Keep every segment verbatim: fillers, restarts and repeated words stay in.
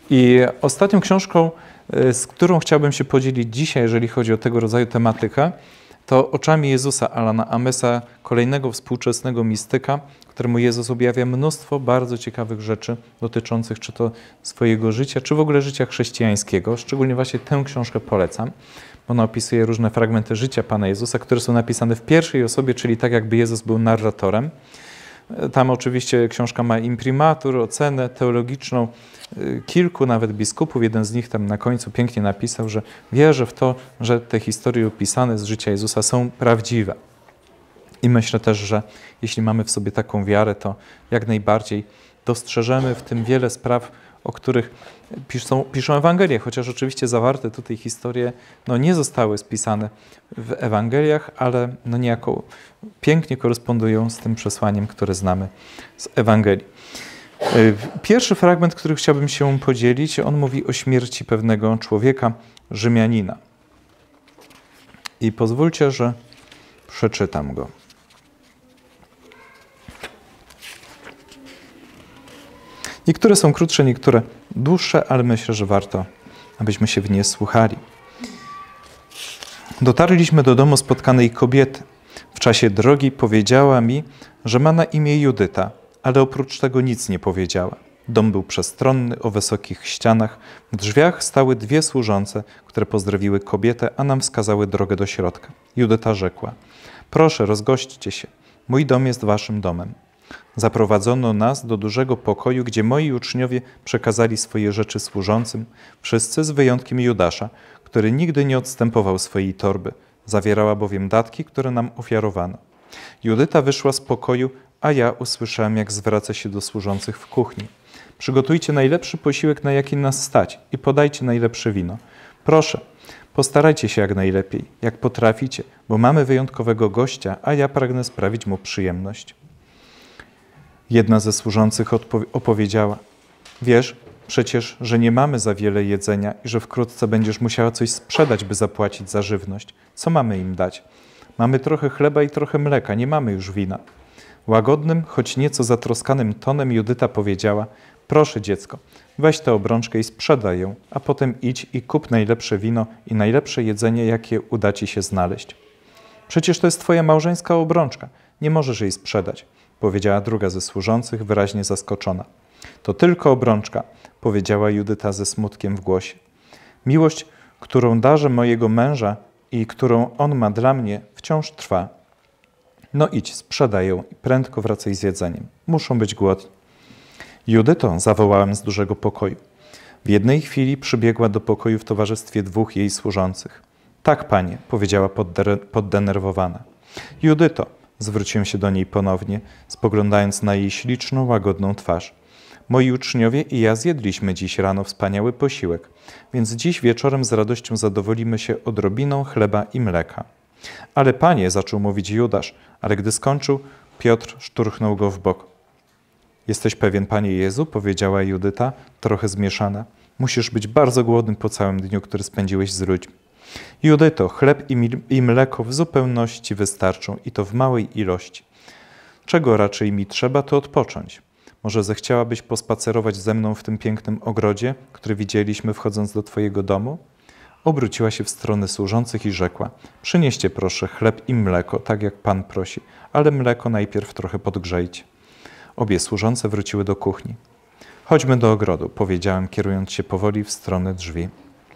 I ostatnią książką, z którą chciałbym się podzielić dzisiaj, jeżeli chodzi o tego rodzaju tematykę, to Oczami Jezusa Alana Amesa, kolejnego współczesnego mistyka, któremu Jezus objawia mnóstwo bardzo ciekawych rzeczy dotyczących czy to swojego życia, czy w ogóle życia chrześcijańskiego. Szczególnie właśnie tę książkę polecam. Ona opisuje różne fragmenty życia Pana Jezusa, które są napisane w pierwszej osobie, czyli tak jakby Jezus był narratorem. Tam oczywiście książka ma imprimatur, ocenę teologiczną kilku nawet biskupów. Jeden z nich tam na końcu pięknie napisał, że wierzy w to, że te historie opisane z życia Jezusa są prawdziwe. I myślę też, że jeśli mamy w sobie taką wiarę, to jak najbardziej dostrzeżemy w tym wiele spraw, o których piszą, piszą Ewangelie, chociaż oczywiście zawarte tutaj historie no, nie zostały spisane w Ewangeliach, ale no, niejako pięknie korespondują z tym przesłaniem, które znamy z Ewangelii. Pierwszy fragment, który chciałbym się podzielić, on mówi o śmierci pewnego człowieka, Rzymianina. I pozwólcie, że przeczytam go. Niektóre są krótsze, niektóre dłuższe, ale myślę, że warto, abyśmy się w nie słuchali. Dotarliśmy do domu spotkanej kobiety. W czasie drogi powiedziała mi, że ma na imię Judyta, ale oprócz tego nic nie powiedziała. Dom był przestronny, o wysokich ścianach. W drzwiach stały dwie służące, które pozdrowiły kobietę, a nam wskazały drogę do środka. Judyta rzekła: proszę, rozgośćcie się. Mój dom jest waszym domem. Zaprowadzono nas do dużego pokoju, gdzie moi uczniowie przekazali swoje rzeczy służącym, wszyscy z wyjątkiem Judasza, który nigdy nie odstępował swojej torby. Zawierała bowiem datki, które nam ofiarowano. Judyta wyszła z pokoju, a ja usłyszałem, jak zwraca się do służących w kuchni. Przygotujcie najlepszy posiłek, na jaki nas stać, i podajcie najlepsze wino. Proszę, postarajcie się jak najlepiej, jak potraficie, bo mamy wyjątkowego gościa, a ja pragnę sprawić mu przyjemność. Jedna ze służących opowiedziała: wiesz, przecież, że nie mamy za wiele jedzenia i że wkrótce będziesz musiała coś sprzedać, by zapłacić za żywność. Co mamy im dać? Mamy trochę chleba i trochę mleka, nie mamy już wina. Łagodnym, choć nieco zatroskanym tonem Judyta powiedziała: proszę dziecko, weź tę obrączkę i sprzedaj ją, a potem idź i kup najlepsze wino i najlepsze jedzenie, jakie uda ci się znaleźć. Przecież to jest twoja małżeńska obrączka, nie możesz jej sprzedać, powiedziała druga ze służących, wyraźnie zaskoczona. To tylko obrączka, powiedziała Judyta ze smutkiem w głosie. Miłość, którą darzę mojego męża i którą on ma dla mnie, wciąż trwa. No idź, sprzedaj ją i prędko wracaj z jedzeniem. Muszą być głodni. Judyto, zawołałem z dużego pokoju. W jednej chwili przybiegła do pokoju w towarzystwie dwóch jej służących. Tak, panie, powiedziała poddenerwowana. Judyto, zwróciłem się do niej ponownie, spoglądając na jej śliczną, łagodną twarz. Moi uczniowie i ja zjedliśmy dziś rano wspaniały posiłek, więc dziś wieczorem z radością zadowolimy się odrobiną chleba i mleka. Ale panie, zaczął mówić Judasz, ale gdy skończył, Piotr szturchnął go w bok. Jesteś pewien, panie Jezu, powiedziała Judyta, trochę zmieszana. Musisz być bardzo głodnym po całym dniu, który spędziłeś z ludźmi. Judyto, chleb i mleko w zupełności wystarczą i to w małej ilości. Czego raczej mi trzeba, to odpocząć. Może zechciałabyś pospacerować ze mną w tym pięknym ogrodzie, który widzieliśmy wchodząc do twojego domu? Obróciła się w stronę służących i rzekła: przynieście proszę chleb i mleko, tak jak pan prosi, ale mleko najpierw trochę podgrzejcie. Obie służące wróciły do kuchni. Chodźmy do ogrodu, powiedziałem, kierując się powoli w stronę drzwi.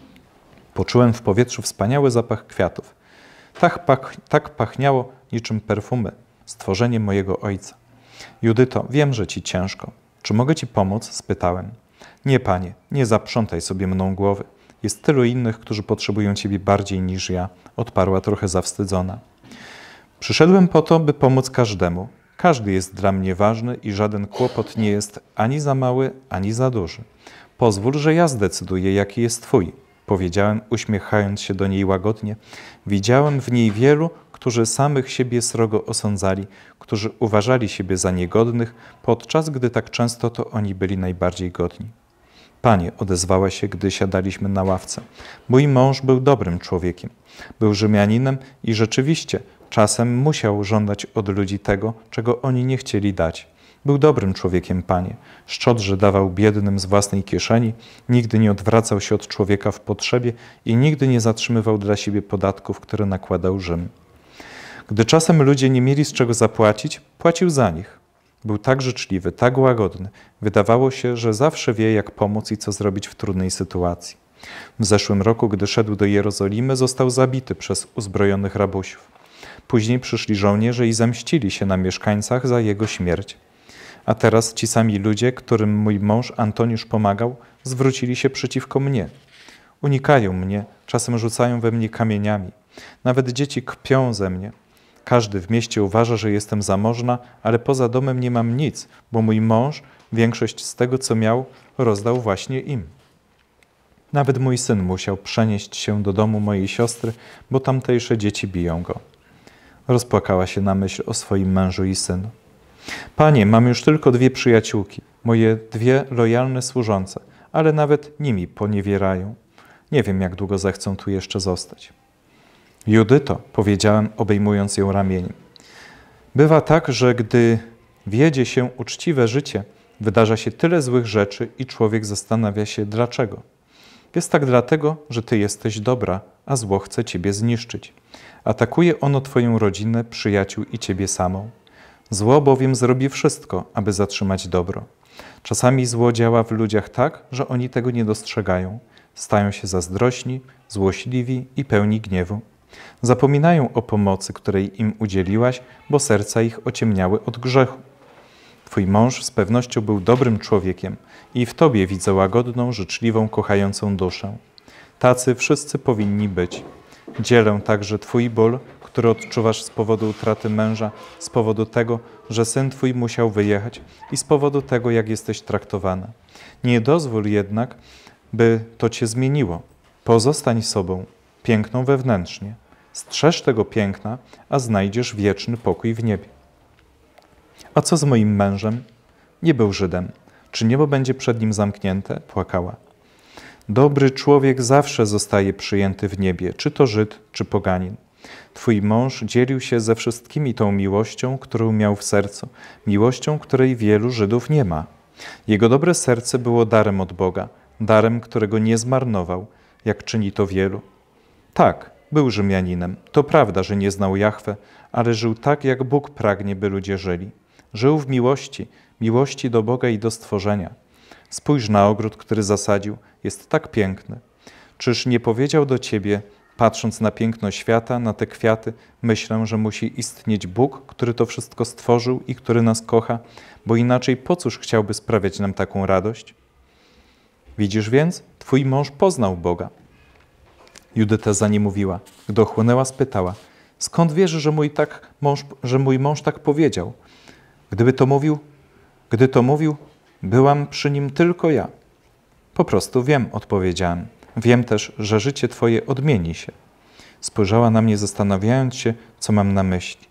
Poczułem w powietrzu wspaniały zapach kwiatów. Tak, pach, tak pachniało niczym perfumy, stworzenie mojego ojca. Judyto, wiem, że ci ciężko. Czy mogę ci pomóc? Spytałem. Nie, panie, nie zaprzątaj sobie mną głowy. Jest tylu innych, którzy potrzebują ciebie bardziej niż ja, odparła trochę zawstydzona. Przyszedłem po to, by pomóc każdemu. Każdy jest dla mnie ważny i żaden kłopot nie jest ani za mały, ani za duży. Pozwól, że ja zdecyduję, jaki jest twój, powiedziałem, uśmiechając się do niej łagodnie. Widziałem w niej wielu, którzy samych siebie srogo osądzali, którzy uważali siebie za niegodnych, podczas gdy tak często to oni byli najbardziej godni. Panie, odezwała się, gdy siadaliśmy na ławce. Mój mąż był dobrym człowiekiem. Był Rzymianinem i rzeczywiście czasem musiał żądać od ludzi tego, czego oni nie chcieli dać. Był dobrym człowiekiem, Panie. Szczodrze dawał biednym z własnej kieszeni, nigdy nie odwracał się od człowieka w potrzebie i nigdy nie zatrzymywał dla siebie podatków, które nakładał Rzym. Gdy czasem ludzie nie mieli z czego zapłacić, płacił za nich. Był tak życzliwy, tak łagodny. Wydawało się, że zawsze wie, jak pomóc i co zrobić w trudnej sytuacji. W zeszłym roku, gdy szedł do Jerozolimy, został zabity przez uzbrojonych rabusiów. Później przyszli żołnierze i zemścili się na mieszkańcach za jego śmierć. A teraz ci sami ludzie, którym mój mąż Antoniusz pomagał, zwrócili się przeciwko mnie. Unikają mnie, czasem rzucają we mnie kamieniami. Nawet dzieci kpią ze mnie. Każdy w mieście uważa, że jestem zamożna, ale poza domem nie mam nic, bo mój mąż większość z tego, co miał, rozdał właśnie im. Nawet mój syn musiał przenieść się do domu mojej siostry, bo tamtejsze dzieci biją go. Rozpłakała się na myśl o swoim mężu i synu. Panie, mam już tylko dwie przyjaciółki, moje dwie lojalne służące, ale nawet nimi poniewierają. Nie wiem, jak długo zechcą tu jeszcze zostać. Judyto, powiedziałem, obejmując ją ramieniem. Bywa tak, że gdy wiedzie się uczciwe życie, wydarza się tyle złych rzeczy i człowiek zastanawia się, dlaczego. Jest tak dlatego, że ty jesteś dobra, a zło chce ciebie zniszczyć. Atakuje ono twoją rodzinę, przyjaciół i ciebie samą. Zło bowiem zrobi wszystko, aby zatrzymać dobro. Czasami zło działa w ludziach tak, że oni tego nie dostrzegają. Stają się zazdrośni, złośliwi i pełni gniewu. Zapominają o pomocy, której im udzieliłaś, bo serca ich ociemniały od grzechu. Twój mąż z pewnością był dobrym człowiekiem i w tobie widzę łagodną, życzliwą, kochającą duszę. Tacy wszyscy powinni być. Dzielę także twój ból, który odczuwasz z powodu utraty męża, z powodu tego, że syn twój musiał wyjechać i z powodu tego, jak jesteś traktowana. Nie dozwól jednak, by to cię zmieniło. Pozostań sobą, piękną wewnętrznie. Strzeż tego piękna, a znajdziesz wieczny pokój w niebie. A co z moim mężem? Nie był Żydem. Czy niebo będzie przed nim zamknięte? Płakała. Dobry człowiek zawsze zostaje przyjęty w niebie, czy to Żyd, czy poganin. Twój mąż dzielił się ze wszystkimi tą miłością, którą miał w sercu, miłością, której wielu Żydów nie ma. Jego dobre serce było darem od Boga, darem, którego nie zmarnował, jak czyni to wielu. Tak, był Rzymianinem. To prawda, że nie znał Jahwe, ale żył tak, jak Bóg pragnie, by ludzie żyli. Żył w miłości, miłości do Boga i do stworzenia. Spójrz na ogród, który zasadził, jest tak piękny. Czyż nie powiedział do ciebie, patrząc na piękno świata, na te kwiaty, myślę, że musi istnieć Bóg, który to wszystko stworzył i który nas kocha, bo inaczej po cóż chciałby sprawiać nam taką radość? Widzisz więc, twój mąż poznał Boga. Judyta za nie mówiła. Gdy ochłonęła, spytała, skąd wiesz, że mój, tak mąż, że mój mąż tak powiedział? Gdyby to mówił, gdy to mówił, byłam przy nim tylko ja. Po prostu wiem, odpowiedziałem. Wiem też, że życie twoje odmieni się. Spojrzała na mnie, zastanawiając się, co mam na myśli.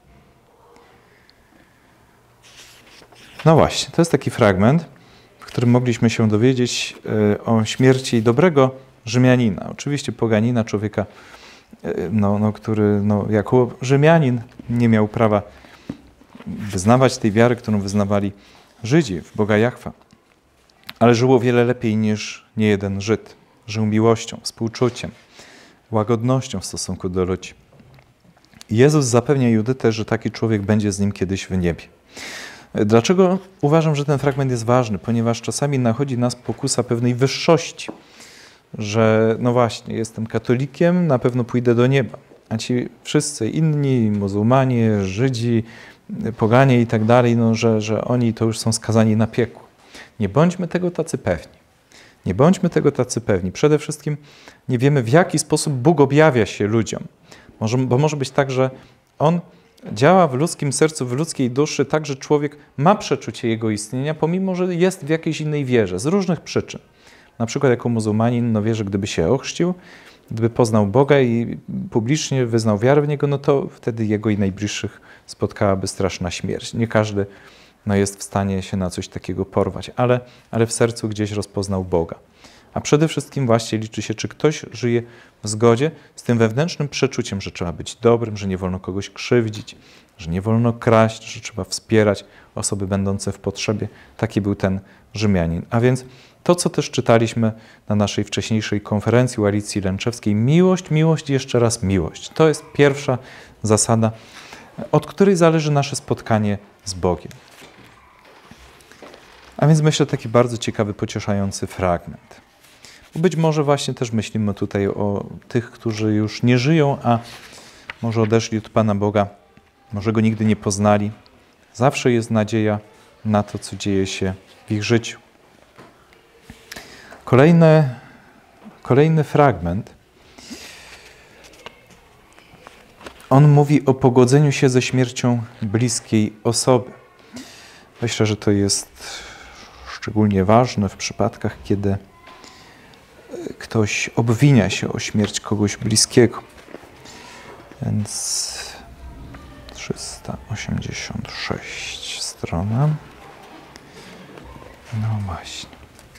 No właśnie, to jest taki fragment, w którym mogliśmy się dowiedzieć o śmierci dobrego Rzymianina. Oczywiście poganina, człowieka, no, no, który no, jako Rzymianin nie miał prawa wyznawać tej wiary, którą wyznawali Żydzi w Boga Jahwe. Ale żyło wiele lepiej niż niejeden Żyd. Żył miłością, współczuciem, łagodnością w stosunku do ludzi. Jezus zapewnia Judytę, że taki człowiek będzie z nim kiedyś w niebie. Dlaczego uważam, że ten fragment jest ważny? Ponieważ czasami nachodzi nas pokusa pewnej wyższości, że no właśnie, jestem katolikiem, na pewno pójdę do nieba, a ci wszyscy inni, muzułmanie, Żydzi, poganie i tak dalej, no, że, że oni to już są skazani na piekło. Nie bądźmy tego tacy pewni. Nie bądźmy tego tacy pewni. Przede wszystkim nie wiemy, w jaki sposób Bóg objawia się ludziom. Może, bo może być tak, że On działa w ludzkim sercu, w ludzkiej duszy, tak, że człowiek ma przeczucie Jego istnienia, pomimo że jest w jakiejś innej wierze, z różnych przyczyn. Na przykład jako muzułmanin no wie, że gdyby się ochrzcił, gdyby poznał Boga i publicznie wyznał wiarę w Niego, no to wtedy jego i najbliższych spotkałaby straszna śmierć. Nie każdy no, jest w stanie się na coś takiego porwać, ale, ale w sercu gdzieś rozpoznał Boga. A przede wszystkim właśnie liczy się, czy ktoś żyje w zgodzie z tym wewnętrznym przeczuciem, że trzeba być dobrym, że nie wolno kogoś krzywdzić, że nie wolno kraść, że trzeba wspierać osoby będące w potrzebie. Taki był ten Rzymianin. A więc to, co też czytaliśmy na naszej wcześniejszej konferencji u Alicji Lęczewskiej, miłość, miłość i jeszcze raz miłość. To jest pierwsza zasada, od której zależy nasze spotkanie z Bogiem. A więc myślę, taki bardzo ciekawy, pocieszający fragment. Bo być może właśnie też myślimy tutaj o tych, którzy już nie żyją, a może odeszli od Pana Boga, może Go nigdy nie poznali. Zawsze jest nadzieja na to, co dzieje się w ich życiu. Kolejny, kolejny fragment. On mówi o pogodzeniu się ze śmiercią bliskiej osoby. Myślę, że to jest szczególnie ważne w przypadkach, kiedy ktoś obwinia się o śmierć kogoś bliskiego. Więc trzysta osiemdziesiąt sześć strona. No właśnie.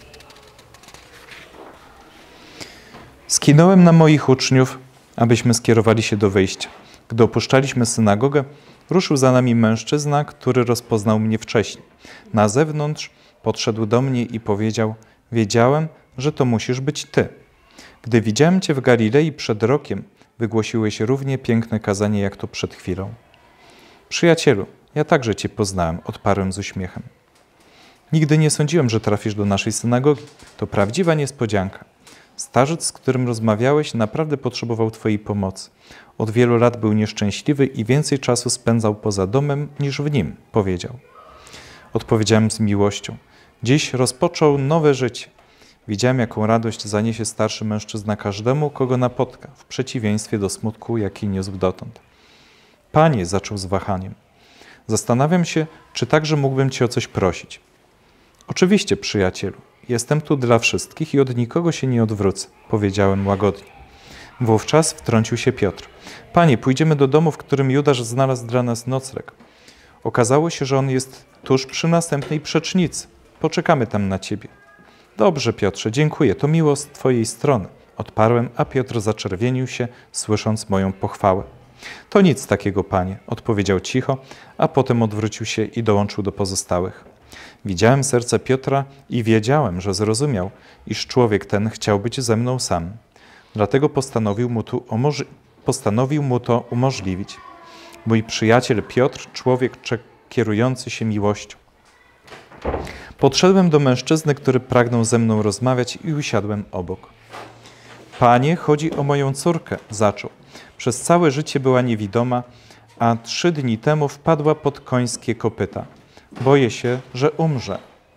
Skinąłem na moich uczniów, abyśmy skierowali się do wyjścia. Gdy opuszczaliśmy synagogę, ruszył za nami mężczyzna, który rozpoznał mnie wcześniej. Na zewnątrz podszedł do mnie i powiedział: wiedziałem, że to musisz być ty. Gdy widziałem cię w Galilei przed rokiem, wygłosiłeś równie piękne kazanie, jak to przed chwilą. Przyjacielu, ja także cię poznałem, odparłem z uśmiechem. Nigdy nie sądziłem, że trafisz do naszej synagogi. To prawdziwa niespodzianka. Starzec, z którym rozmawiałeś, naprawdę potrzebował twojej pomocy. Od wielu lat był nieszczęśliwy i więcej czasu spędzał poza domem niż w nim, powiedział. Odpowiedziałem z miłością. Dziś rozpoczął nowe życie. Widziałem, jaką radość zaniesie starszy mężczyzna każdemu, kogo napotka, w przeciwieństwie do smutku, jaki niósł dotąd. Panie, zaczął z wahaniem, zastanawiam się, czy także mógłbym cię o coś prosić. Oczywiście, przyjacielu, jestem tu dla wszystkich i od nikogo się nie odwrócę, powiedziałem łagodnie. Wówczas wtrącił się Piotr. Panie, pójdziemy do domu, w którym Judasz znalazł dla nas nocleg. Okazało się, że on jest tuż przy następnej przecznicy. Poczekamy tam na ciebie. Dobrze, Piotrze, dziękuję, to miło z twojej strony, odparłem, a Piotr zaczerwienił się, słysząc moją pochwałę. To nic takiego, panie, odpowiedział cicho, a potem odwrócił się i dołączył do pozostałych. Widziałem serce Piotra i wiedziałem, że zrozumiał, iż człowiek ten chciał być ze mną sam. Dlatego postanowił mu, tu umoż- postanowił mu to umożliwić. Mój przyjaciel Piotr, człowiek kierujący się miłością. Podszedłem do mężczyzny, który pragnął ze mną rozmawiać i usiadłem obok. Panie, chodzi o moją córkę, zaczął. Przez całe życie była niewidoma, a trzy dni temu wpadła pod końskie kopyta. Boję się, że umrze.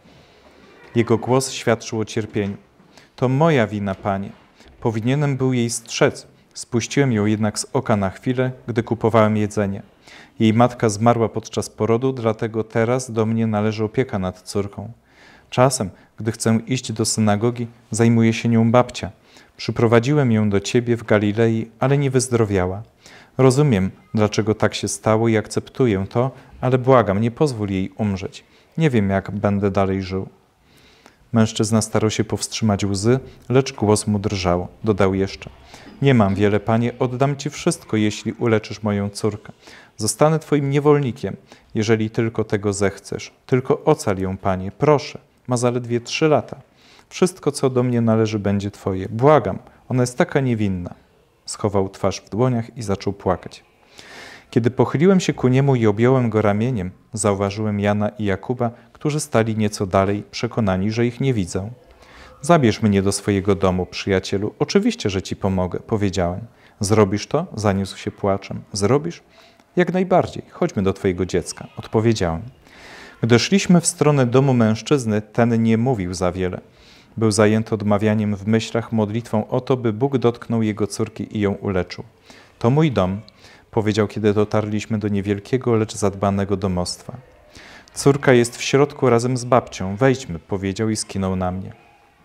Jego głos świadczył o cierpieniu. To moja wina, panie. Powinienem był jej strzec. Spuściłem ją jednak z oka na chwilę, gdy kupowałem jedzenie. Jej matka zmarła podczas porodu, dlatego teraz do mnie należy opieka nad córką. Czasem, gdy chcę iść do synagogi, zajmuje się nią babcia. Przyprowadziłem ją do ciebie w Galilei, ale nie wyzdrowiała. Rozumiem, dlaczego tak się stało i akceptuję to, ale błagam, nie pozwól jej umrzeć. Nie wiem, jak będę dalej żył. Mężczyzna starał się powstrzymać łzy, lecz głos mu drżał. Dodał jeszcze. Nie mam wiele, panie, oddam ci wszystko, jeśli uleczysz moją córkę. Zostanę twoim niewolnikiem, jeżeli tylko tego zechcesz. Tylko ocal ją, panie, proszę. Ma zaledwie trzy lata. Wszystko, co do mnie należy, będzie twoje. Błagam, ona jest taka niewinna. Schował twarz w dłoniach i zaczął płakać. Kiedy pochyliłem się ku niemu i objąłem go ramieniem, zauważyłem Jana i Jakuba, którzy stali nieco dalej, przekonani, że ich nie widzę. Zabierz mnie do swojego domu, przyjacielu. Oczywiście, że ci pomogę, powiedziałem. Zrobisz to? Zaniósł się płaczem. Zrobisz? Jak najbardziej. Chodźmy do twojego dziecka, odpowiedziałem. Gdy szliśmy w stronę domu mężczyzny, ten nie mówił za wiele. Był zajęty odmawianiem w myślach modlitwą o to, by Bóg dotknął jego córki i ją uleczył. To mój dom, powiedział, kiedy dotarliśmy do niewielkiego, lecz zadbanego domostwa. Córka jest w środku razem z babcią. Wejdźmy, powiedział i skinął na mnie.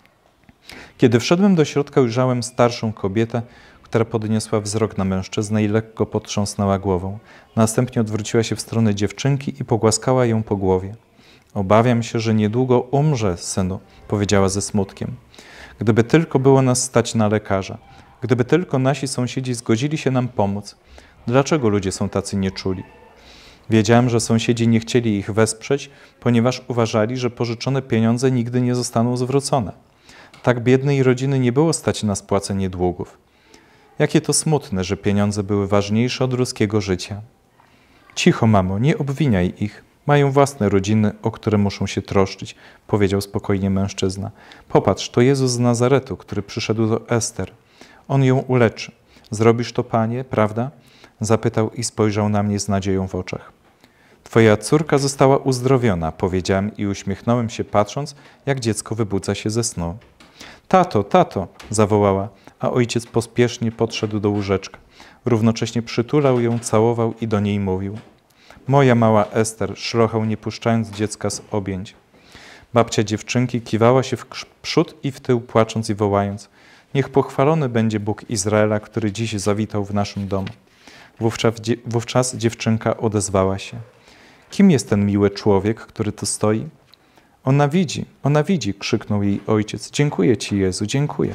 Kiedy wszedłem do środka, ujrzałem starszą kobietę, która podniosła wzrok na mężczyznę i lekko potrząsnęła głową. Następnie odwróciła się w stronę dziewczynki i pogłaskała ją po głowie. Obawiam się, że niedługo umrze, synu, powiedziała ze smutkiem. Gdyby tylko było nas stać na lekarza, gdyby tylko nasi sąsiedzi zgodzili się nam pomóc. Dlaczego ludzie są tacy nieczuli? Wiedziałem, że sąsiedzi nie chcieli ich wesprzeć, ponieważ uważali, że pożyczone pieniądze nigdy nie zostaną zwrócone. Tak biednej rodziny nie było stać na spłacenie długów. Jakie to smutne, że pieniądze były ważniejsze od ludzkiego życia. Cicho, mamo, nie obwiniaj ich. Mają własne rodziny, o które muszą się troszczyć, powiedział spokojnie mężczyzna. Popatrz, to Jezus z Nazaretu, który przyszedł do Ester. On ją uleczy. Zrobisz to, Panie, prawda? Zapytał i spojrzał na mnie z nadzieją w oczach. Twoja córka została uzdrowiona, powiedziałem i uśmiechnąłem się, patrząc, jak dziecko wybudza się ze snu. Tato, tato, zawołała, a ojciec pospiesznie podszedł do łóżeczka. Równocześnie przytulał ją, całował i do niej mówił. Moja mała Ester, szlochał, nie puszczając dziecka z objęć. Babcia dziewczynki kiwała się w przód i w tył, płacząc i wołając. Niech pochwalony będzie Bóg Izraela, który dziś zawitał w naszym domu. Wówczas, wówczas dziewczynka odezwała się. Kim jest ten miły człowiek, który tu stoi? Ona widzi, ona widzi, krzyknął jej ojciec. Dziękuję Ci, Jezu, dziękuję.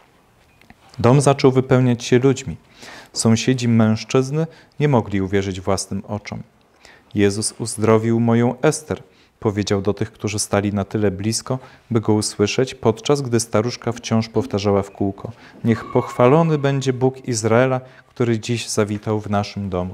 Dom zaczął wypełniać się ludźmi. Sąsiedzi mężczyzny nie mogli uwierzyć własnym oczom. Jezus uzdrowił moją Ester, powiedział do tych, którzy stali na tyle blisko, by go usłyszeć, podczas gdy staruszka wciąż powtarzała w kółko. Niech pochwalony będzie Bóg Izraela, który dziś zawitał w naszym domu.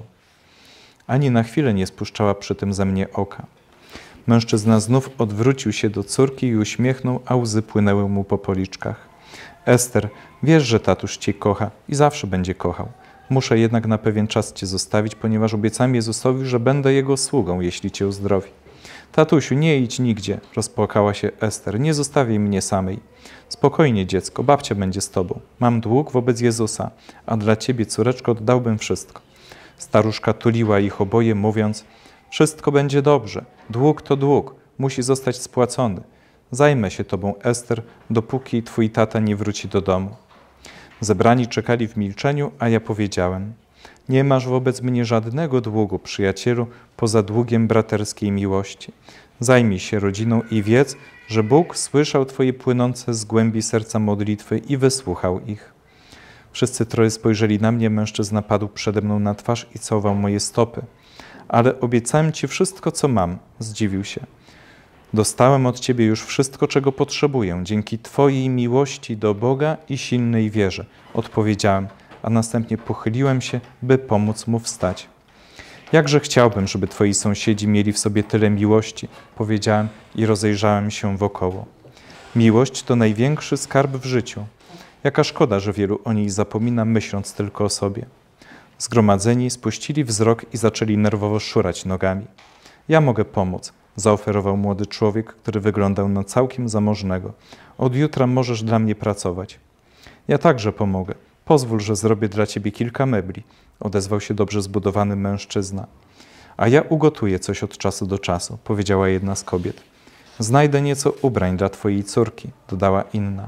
Ani na chwilę nie spuszczała przy tym ze mnie oka. Mężczyzna znów odwrócił się do córki i uśmiechnął, a łzy płynęły mu po policzkach. Ester, wiesz, że tatuś Cię kocha i zawsze będzie kochał. Muszę jednak na pewien czas Cię zostawić, ponieważ obiecałem Jezusowi, że będę Jego sługą, jeśli Cię uzdrowi. Tatusiu, nie idź nigdzie, rozpłakała się Ester, nie zostawiaj mnie samej. Spokojnie, dziecko, babcia będzie z Tobą. Mam dług wobec Jezusa, a dla Ciebie, córeczko, oddałbym wszystko. Staruszka tuliła ich oboje, mówiąc, wszystko będzie dobrze, dług to dług, musi zostać spłacony. Zajmę się Tobą, Ester, dopóki Twój tata nie wróci do domu. Zebrani czekali w milczeniu, a ja powiedziałem, nie masz wobec mnie żadnego długu, przyjacielu, poza długiem braterskiej miłości. Zajmij się rodziną i wiedz, że Bóg słyszał Twoje płynące z głębi serca modlitwy i wysłuchał ich. Wszyscy troje spojrzeli na mnie, mężczyzna padł przede mną na twarz i całował moje stopy. Ale obiecałem Ci wszystko, co mam, zdziwił się. Dostałem od Ciebie już wszystko, czego potrzebuję, dzięki Twojej miłości do Boga i silnej wierze, odpowiedziałem, a następnie pochyliłem się, by pomóc mu wstać. Jakże chciałbym, żeby Twoi sąsiedzi mieli w sobie tyle miłości, powiedziałem i rozejrzałem się wokoło. Miłość to największy skarb w życiu. Jaka szkoda, że wielu o niej zapomina, myśląc tylko o sobie. Zgromadzeni spuścili wzrok i zaczęli nerwowo szurać nogami. Ja mogę pomóc, zaoferował młody człowiek, który wyglądał na całkiem zamożnego. Od jutra możesz dla mnie pracować. Ja także pomogę. Pozwól, że zrobię dla ciebie kilka mebli, odezwał się dobrze zbudowany mężczyzna. A ja ugotuję coś od czasu do czasu, powiedziała jedna z kobiet. Znajdę nieco ubrań dla twojej córki, dodała inna.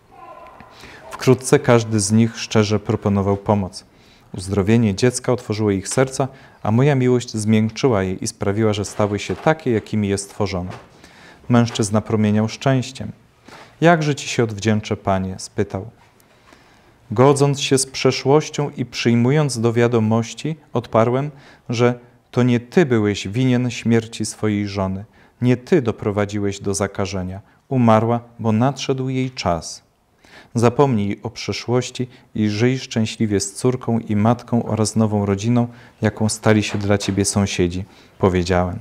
Wkrótce każdy z nich szczerze proponował pomoc. Uzdrowienie dziecka otworzyło ich serca, a moja miłość zmiękczyła je i sprawiła, że stały się takie, jakimi je stworzono. Mężczyzna promieniał szczęściem. Jakże ci się odwdzięczę, Panie? Spytał. Godząc się z przeszłością i przyjmując do wiadomości, odparłem, że to nie ty byłeś winien śmierci swojej żony. Nie ty doprowadziłeś do zakażenia. Umarła, bo nadszedł jej czas. Zapomnij o przeszłości i żyj szczęśliwie z córką i matką oraz nową rodziną, jaką stali się dla ciebie sąsiedzi, powiedziałem.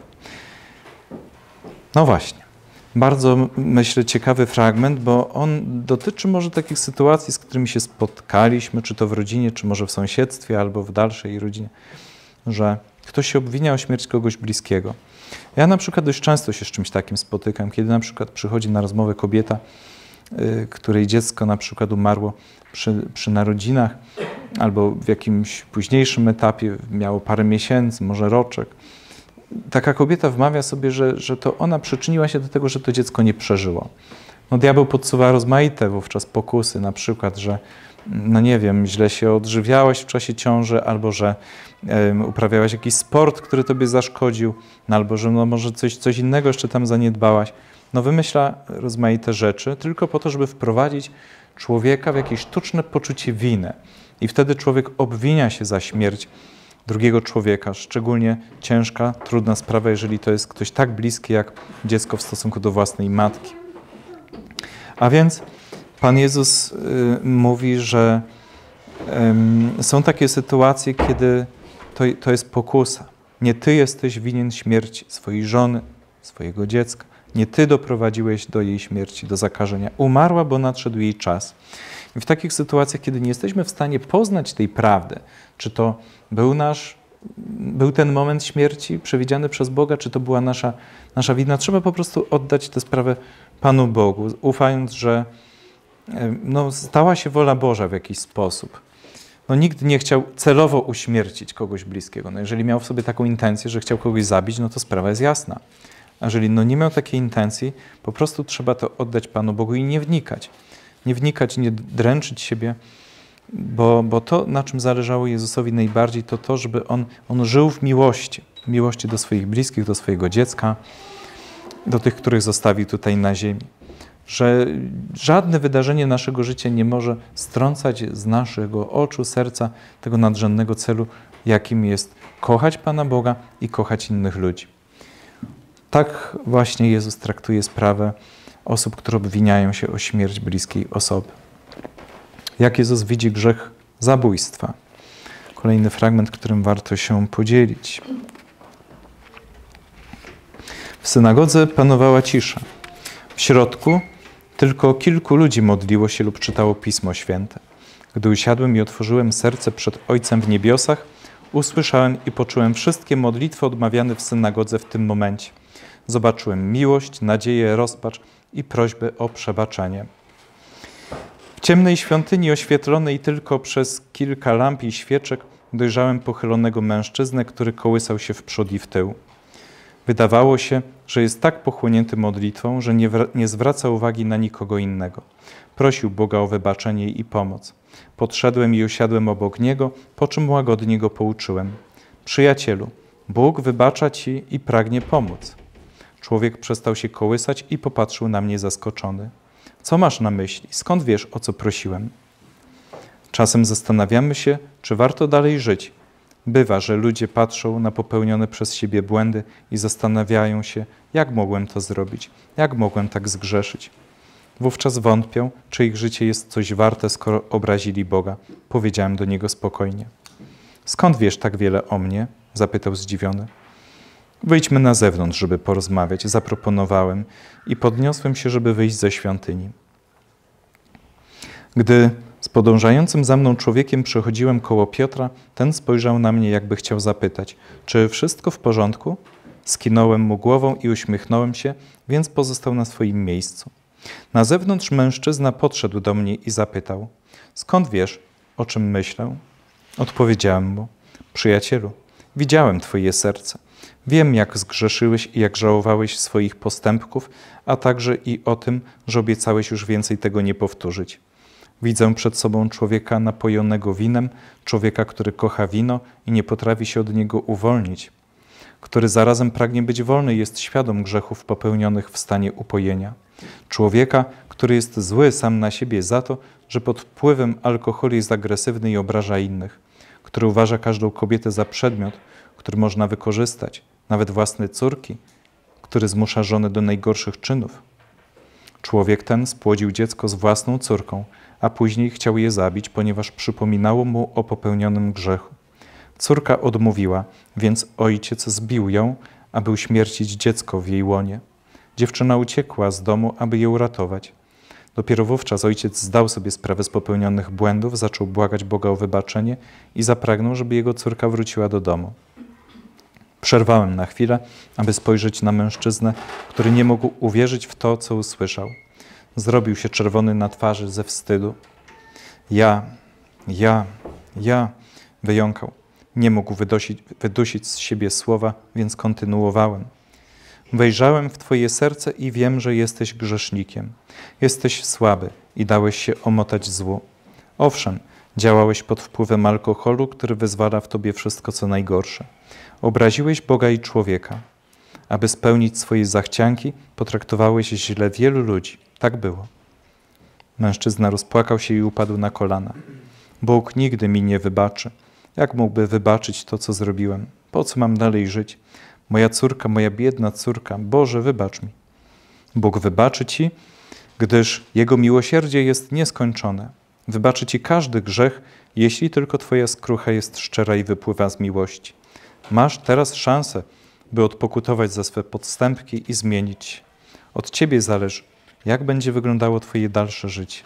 No właśnie. Bardzo, myślę, ciekawy fragment, bo on dotyczy może takich sytuacji, z którymi się spotkaliśmy, czy to w rodzinie, czy może w sąsiedztwie, albo w dalszej rodzinie, że ktoś się obwinia o śmierć kogoś bliskiego. Ja na przykład dość często się z czymś takim spotykam, kiedy na przykład przychodzi na rozmowę kobieta, y, której dziecko na przykład umarło przy, przy narodzinach, albo w jakimś późniejszym etapie miało parę miesięcy, może roczek. Taka kobieta wmawia sobie, że, że to ona przyczyniła się do tego, że to dziecko nie przeżyło. No diabeł podsuwa rozmaite wówczas pokusy, na przykład, że no nie wiem, źle się odżywiałeś w czasie ciąży, albo że uprawiałaś jakiś sport, który tobie zaszkodził, no albo że no może coś, coś innego jeszcze tam zaniedbałaś. No wymyśla rozmaite rzeczy tylko po to, żeby wprowadzić człowieka w jakieś sztuczne poczucie winy. I wtedy człowiek obwinia się za śmierć drugiego człowieka, szczególnie ciężka, trudna sprawa, jeżeli to jest ktoś tak bliski jak dziecko w stosunku do własnej matki. A więc Pan Jezus y, mówi, że y, są takie sytuacje, kiedy to, to jest pokusa. Nie ty jesteś winien śmierci swojej żony, swojego dziecka. Nie ty doprowadziłeś do jej śmierci, do zakażenia. Umarła, bo nadszedł jej czas. I w takich sytuacjach, kiedy nie jesteśmy w stanie poznać tej prawdy, czy to był nasz, był ten moment śmierci przewidziany przez Boga, czy to była nasza, nasza wina, trzeba po prostu oddać tę sprawę Panu Bogu, ufając, że no, stała się wola Boża w jakiś sposób. No, nikt nie chciał celowo uśmiercić kogoś bliskiego. No, jeżeli miał w sobie taką intencję, że chciał kogoś zabić, no to sprawa jest jasna. A jeżeli no, nie miał takiej intencji, po prostu trzeba to oddać Panu Bogu i nie wnikać. Nie wnikać, nie dręczyć siebie, bo, bo to, na czym zależało Jezusowi najbardziej, to to, żeby On, on żył w miłości. W miłości do swoich bliskich, do swojego dziecka, do tych, których zostawił tutaj na ziemi. Że żadne wydarzenie naszego życia nie może strącać z naszego oczu, serca tego nadrzędnego celu, jakim jest kochać Pana Boga i kochać innych ludzi. Tak właśnie Jezus traktuje sprawę osób, które obwiniają się o śmierć bliskiej osoby. Jak Jezus widzi grzech zabójstwa? Kolejny fragment, którym warto się podzielić. W synagodze panowała cisza. W środku tylko kilku ludzi modliło się lub czytało Pismo Święte. Gdy usiadłem i otworzyłem serce przed Ojcem w niebiosach, usłyszałem i poczułem wszystkie modlitwy odmawiane w synagodze w tym momencie. Zobaczyłem miłość, nadzieję, rozpacz i prośbę o przebaczenie. W ciemnej świątyni oświetlonej tylko przez kilka lamp i świeczek dojrzałem pochylonego mężczyznę, który kołysał się w przód i w tył. Wydawało się, że jest tak pochłonięty modlitwą, że nie, nie zwraca uwagi na nikogo innego. Prosił Boga o wybaczenie i pomoc. Podszedłem i usiadłem obok niego, po czym łagodnie go pouczyłem. Przyjacielu, Bóg wybacza ci i pragnie pomóc. Człowiek przestał się kołysać i popatrzył na mnie zaskoczony. Co masz na myśli? Skąd wiesz, o co prosiłem? Czasem zastanawiamy się, czy warto dalej żyć. Bywa, że ludzie patrzą na popełnione przez siebie błędy i zastanawiają się, jak mogłem to zrobić, jak mogłem tak zgrzeszyć. Wówczas wątpią, czy ich życie jest coś warte, skoro obrazili Boga. Powiedziałem do niego spokojnie. Skąd wiesz tak wiele o mnie? Zapytał zdziwiony. Wyjdźmy na zewnątrz, żeby porozmawiać, zaproponowałem i podniosłem się, żeby wyjść ze świątyni. Gdy z podążającym za mną człowiekiem przechodziłem koło Piotra, ten spojrzał na mnie, jakby chciał zapytać, czy wszystko w porządku? Skinąłem mu głową i uśmiechnąłem się, więc pozostał na swoim miejscu. Na zewnątrz mężczyzna podszedł do mnie i zapytał, skąd wiesz, o czym myślę? Odpowiedziałem mu, przyjacielu, widziałem twoje serce. Wiem, jak zgrzeszyłeś i jak żałowałeś swoich postępków, a także i o tym, że obiecałeś już więcej tego nie powtórzyć. Widzę przed sobą człowieka napojonego winem, człowieka, który kocha wino i nie potrafi się od niego uwolnić, który zarazem pragnie być wolny i jest świadom grzechów popełnionych w stanie upojenia. Człowieka, który jest zły sam na siebie za to, że pod wpływem alkoholu jest agresywny i obraża innych, który uważa każdą kobietę za przedmiot, który można wykorzystać, nawet własne córki, który zmusza żonę do najgorszych czynów. Człowiek ten spłodził dziecko z własną córką, a później chciał je zabić, ponieważ przypominało mu o popełnionym grzechu. Córka odmówiła, więc ojciec zbił ją, aby uśmiercić dziecko w jej łonie. Dziewczyna uciekła z domu, aby je uratować. Dopiero wówczas ojciec zdał sobie sprawę z popełnionych błędów, zaczął błagać Boga o wybaczenie i zapragnął, żeby jego córka wróciła do domu. Przerwałem na chwilę, aby spojrzeć na mężczyznę, który nie mógł uwierzyć w to, co usłyszał. Zrobił się czerwony na twarzy ze wstydu. Ja, ja, ja, wyjąkał. Nie mógł wydusić, wydusić z siebie słowa, więc kontynuowałem. Wejrzałem w twoje serce i wiem, że jesteś grzesznikiem. Jesteś słaby i dałeś się omotać złu. Owszem, Działałeś pod wpływem alkoholu, który wyzwala w tobie wszystko, co najgorsze. Obraziłeś Boga i człowieka. Aby spełnić swoje zachcianki, potraktowałeś źle wielu ludzi. Tak było. Mężczyzna rozpłakał się i upadł na kolana. Bóg nigdy mi nie wybaczy. Jak mógłby wybaczyć to, co zrobiłem? Po co mam dalej żyć? Moja córka, moja biedna córka, Boże, wybacz mi. Bóg wybaczy ci, gdyż Jego miłosierdzie jest nieskończone. Wybaczy ci każdy grzech, jeśli tylko twoja skrucha jest szczera i wypływa z miłości. Masz teraz szansę, by odpokutować za swe podstępki i zmienić się. Od ciebie zależy, jak będzie wyglądało twoje dalsze życie.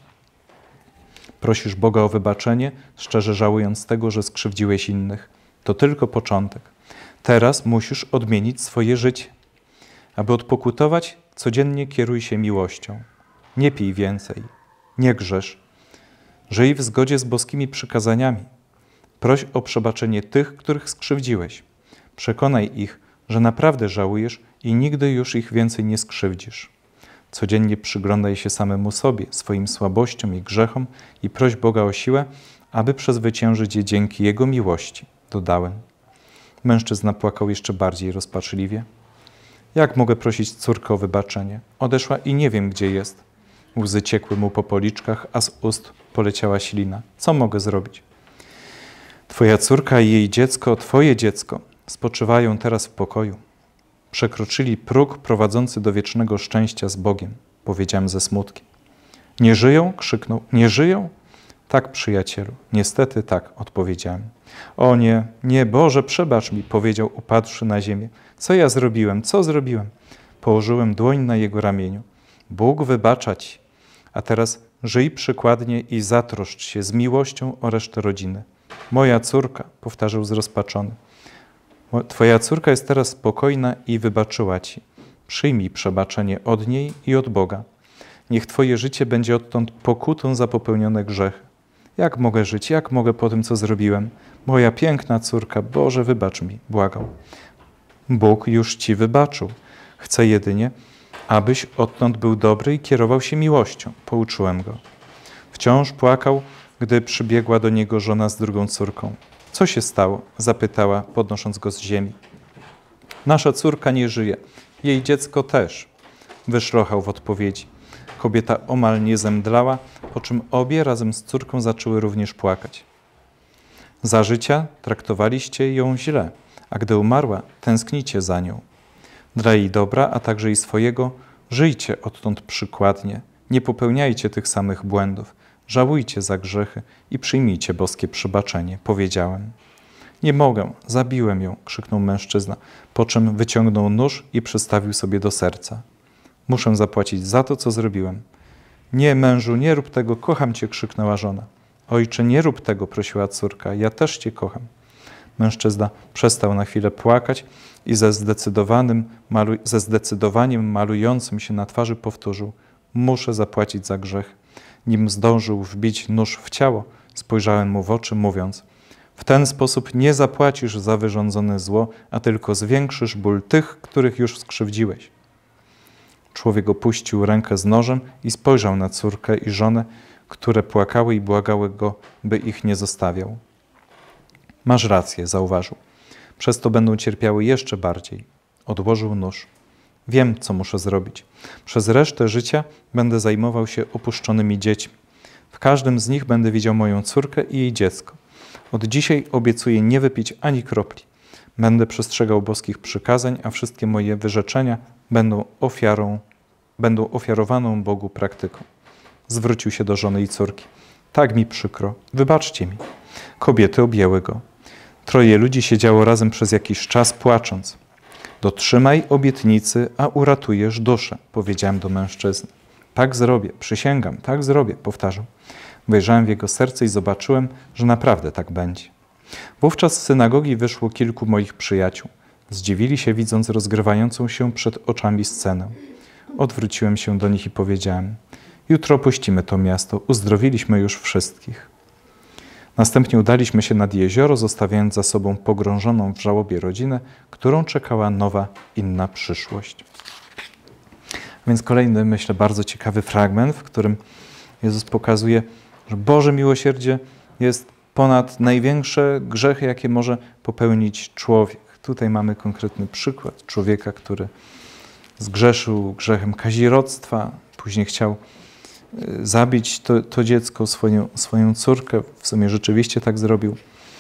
Prosisz Boga o wybaczenie, szczerze żałując tego, że skrzywdziłeś innych. To tylko początek. Teraz musisz odmienić swoje życie. Aby odpokutować, codziennie kieruj się miłością. Nie pij więcej, nie grzesz. Żyj w zgodzie z boskimi przykazaniami. Proś o przebaczenie tych, których skrzywdziłeś. Przekonaj ich, że naprawdę żałujesz i nigdy już ich więcej nie skrzywdzisz. Codziennie przyglądaj się samemu sobie, swoim słabościom i grzechom i proś Boga o siłę, aby przezwyciężyć je dzięki Jego miłości. Dodałem. Mężczyzna płakał jeszcze bardziej rozpaczliwie. Jak mogę prosić córkę o wybaczenie? Odeszła i nie wiem, gdzie jest. Łzy ciekły mu po policzkach, a z ust poleciała ślina. Co mogę zrobić? Twoja córka i jej dziecko, twoje dziecko, spoczywają teraz w pokoju. Przekroczyli próg prowadzący do wiecznego szczęścia z Bogiem, powiedziałem ze smutkiem. Nie żyją? Krzyknął. Nie żyją? Tak, przyjacielu. Niestety tak, odpowiedziałem. O nie, nie, Boże, przebacz mi, powiedział, upadłszy na ziemię. Co ja zrobiłem? Co zrobiłem? Położyłem dłoń na jego ramieniu. Bóg wybacza ci. A teraz żyj przykładnie i zatroszcz się z miłością o resztę rodziny. Moja córka, powtarzał zrozpaczony. Twoja córka jest teraz spokojna i wybaczyła ci. Przyjmij przebaczenie od niej i od Boga. Niech twoje życie będzie odtąd pokutą za popełnione grzechy. Jak mogę żyć? Jak mogę po tym, co zrobiłem? Moja piękna córka, Boże, wybacz mi, błagał. Bóg już ci wybaczył. Chce jedynie, abyś odtąd był dobry i kierował się miłością. Pouczyłem go. Wciąż płakał, gdy przybiegła do niego żona z drugą córką. Co się stało? Zapytała, podnosząc go z ziemi. Nasza córka nie żyje. Jej dziecko też. Wyszlochał w odpowiedzi. Kobieta omal nie zemdlała, po czym obie razem z córką zaczęły również płakać. Za życia traktowaliście ją źle, a gdy umarła, tęsknicie za nią. Dla jej dobra, a także i swojego, żyjcie odtąd przykładnie. Nie popełniajcie tych samych błędów. Żałujcie za grzechy i przyjmijcie boskie przebaczenie, powiedziałem. Nie mogę, zabiłem ją, krzyknął mężczyzna, po czym wyciągnął nóż i przystawił sobie do serca. Muszę zapłacić za to, co zrobiłem. Nie, mężu, nie rób tego, kocham cię, krzyknęła żona. Ojcze, nie rób tego, prosiła córka, ja też cię kocham. Mężczyzna przestał na chwilę płakać i ze, zdecydowanym, malu, ze zdecydowaniem malującym się na twarzy powtórzył: muszę zapłacić za grzech. Nim zdążył wbić nóż w ciało, spojrzałem mu w oczy, mówiąc: w ten sposób nie zapłacisz za wyrządzone zło, a tylko zwiększysz ból tych, których już skrzywdziłeś. Człowiek opuścił rękę z nożem i spojrzał na córkę i żonę, które płakały i błagały go, by ich nie zostawiał. Masz rację, zauważył. Przez to będą cierpiały jeszcze bardziej. Odłożył nóż. Wiem, co muszę zrobić. Przez resztę życia będę zajmował się opuszczonymi dziećmi. W każdym z nich będę widział moją córkę i jej dziecko. Od dzisiaj obiecuję nie wypić ani kropli. Będę przestrzegał boskich przykazań, a wszystkie moje wyrzeczenia będą ofiarą, będą ofiarowaną Bogu praktyką. Zwrócił się do żony i córki. Tak mi przykro, wybaczcie mi. Kobiety objęły go. Troje ludzi siedziało razem przez jakiś czas, płacząc. Dotrzymaj obietnicy, a uratujesz duszę, powiedziałem do mężczyzny. Tak zrobię, przysięgam, tak zrobię, powtarzał. Wejrzałem w jego serce i zobaczyłem, że naprawdę tak będzie. Wówczas z synagogi wyszło kilku moich przyjaciół. Zdziwili się, widząc rozgrywającą się przed oczami scenę. Odwróciłem się do nich i powiedziałem: jutro opuścimy to miasto, uzdrowiliśmy już wszystkich. Następnie udaliśmy się nad jezioro, zostawiając za sobą pogrążoną w żałobie rodzinę, którą czekała nowa, inna przyszłość. Więc kolejny, myślę, bardzo ciekawy fragment, w którym Jezus pokazuje, że Boże miłosierdzie jest ponad największe grzechy, jakie może popełnić człowiek. Tutaj mamy konkretny przykład człowieka, który zgrzeszył grzechem kazirodztwa, później chciał zabić to, to dziecko, swoją, swoją córkę. W sumie rzeczywiście tak zrobił.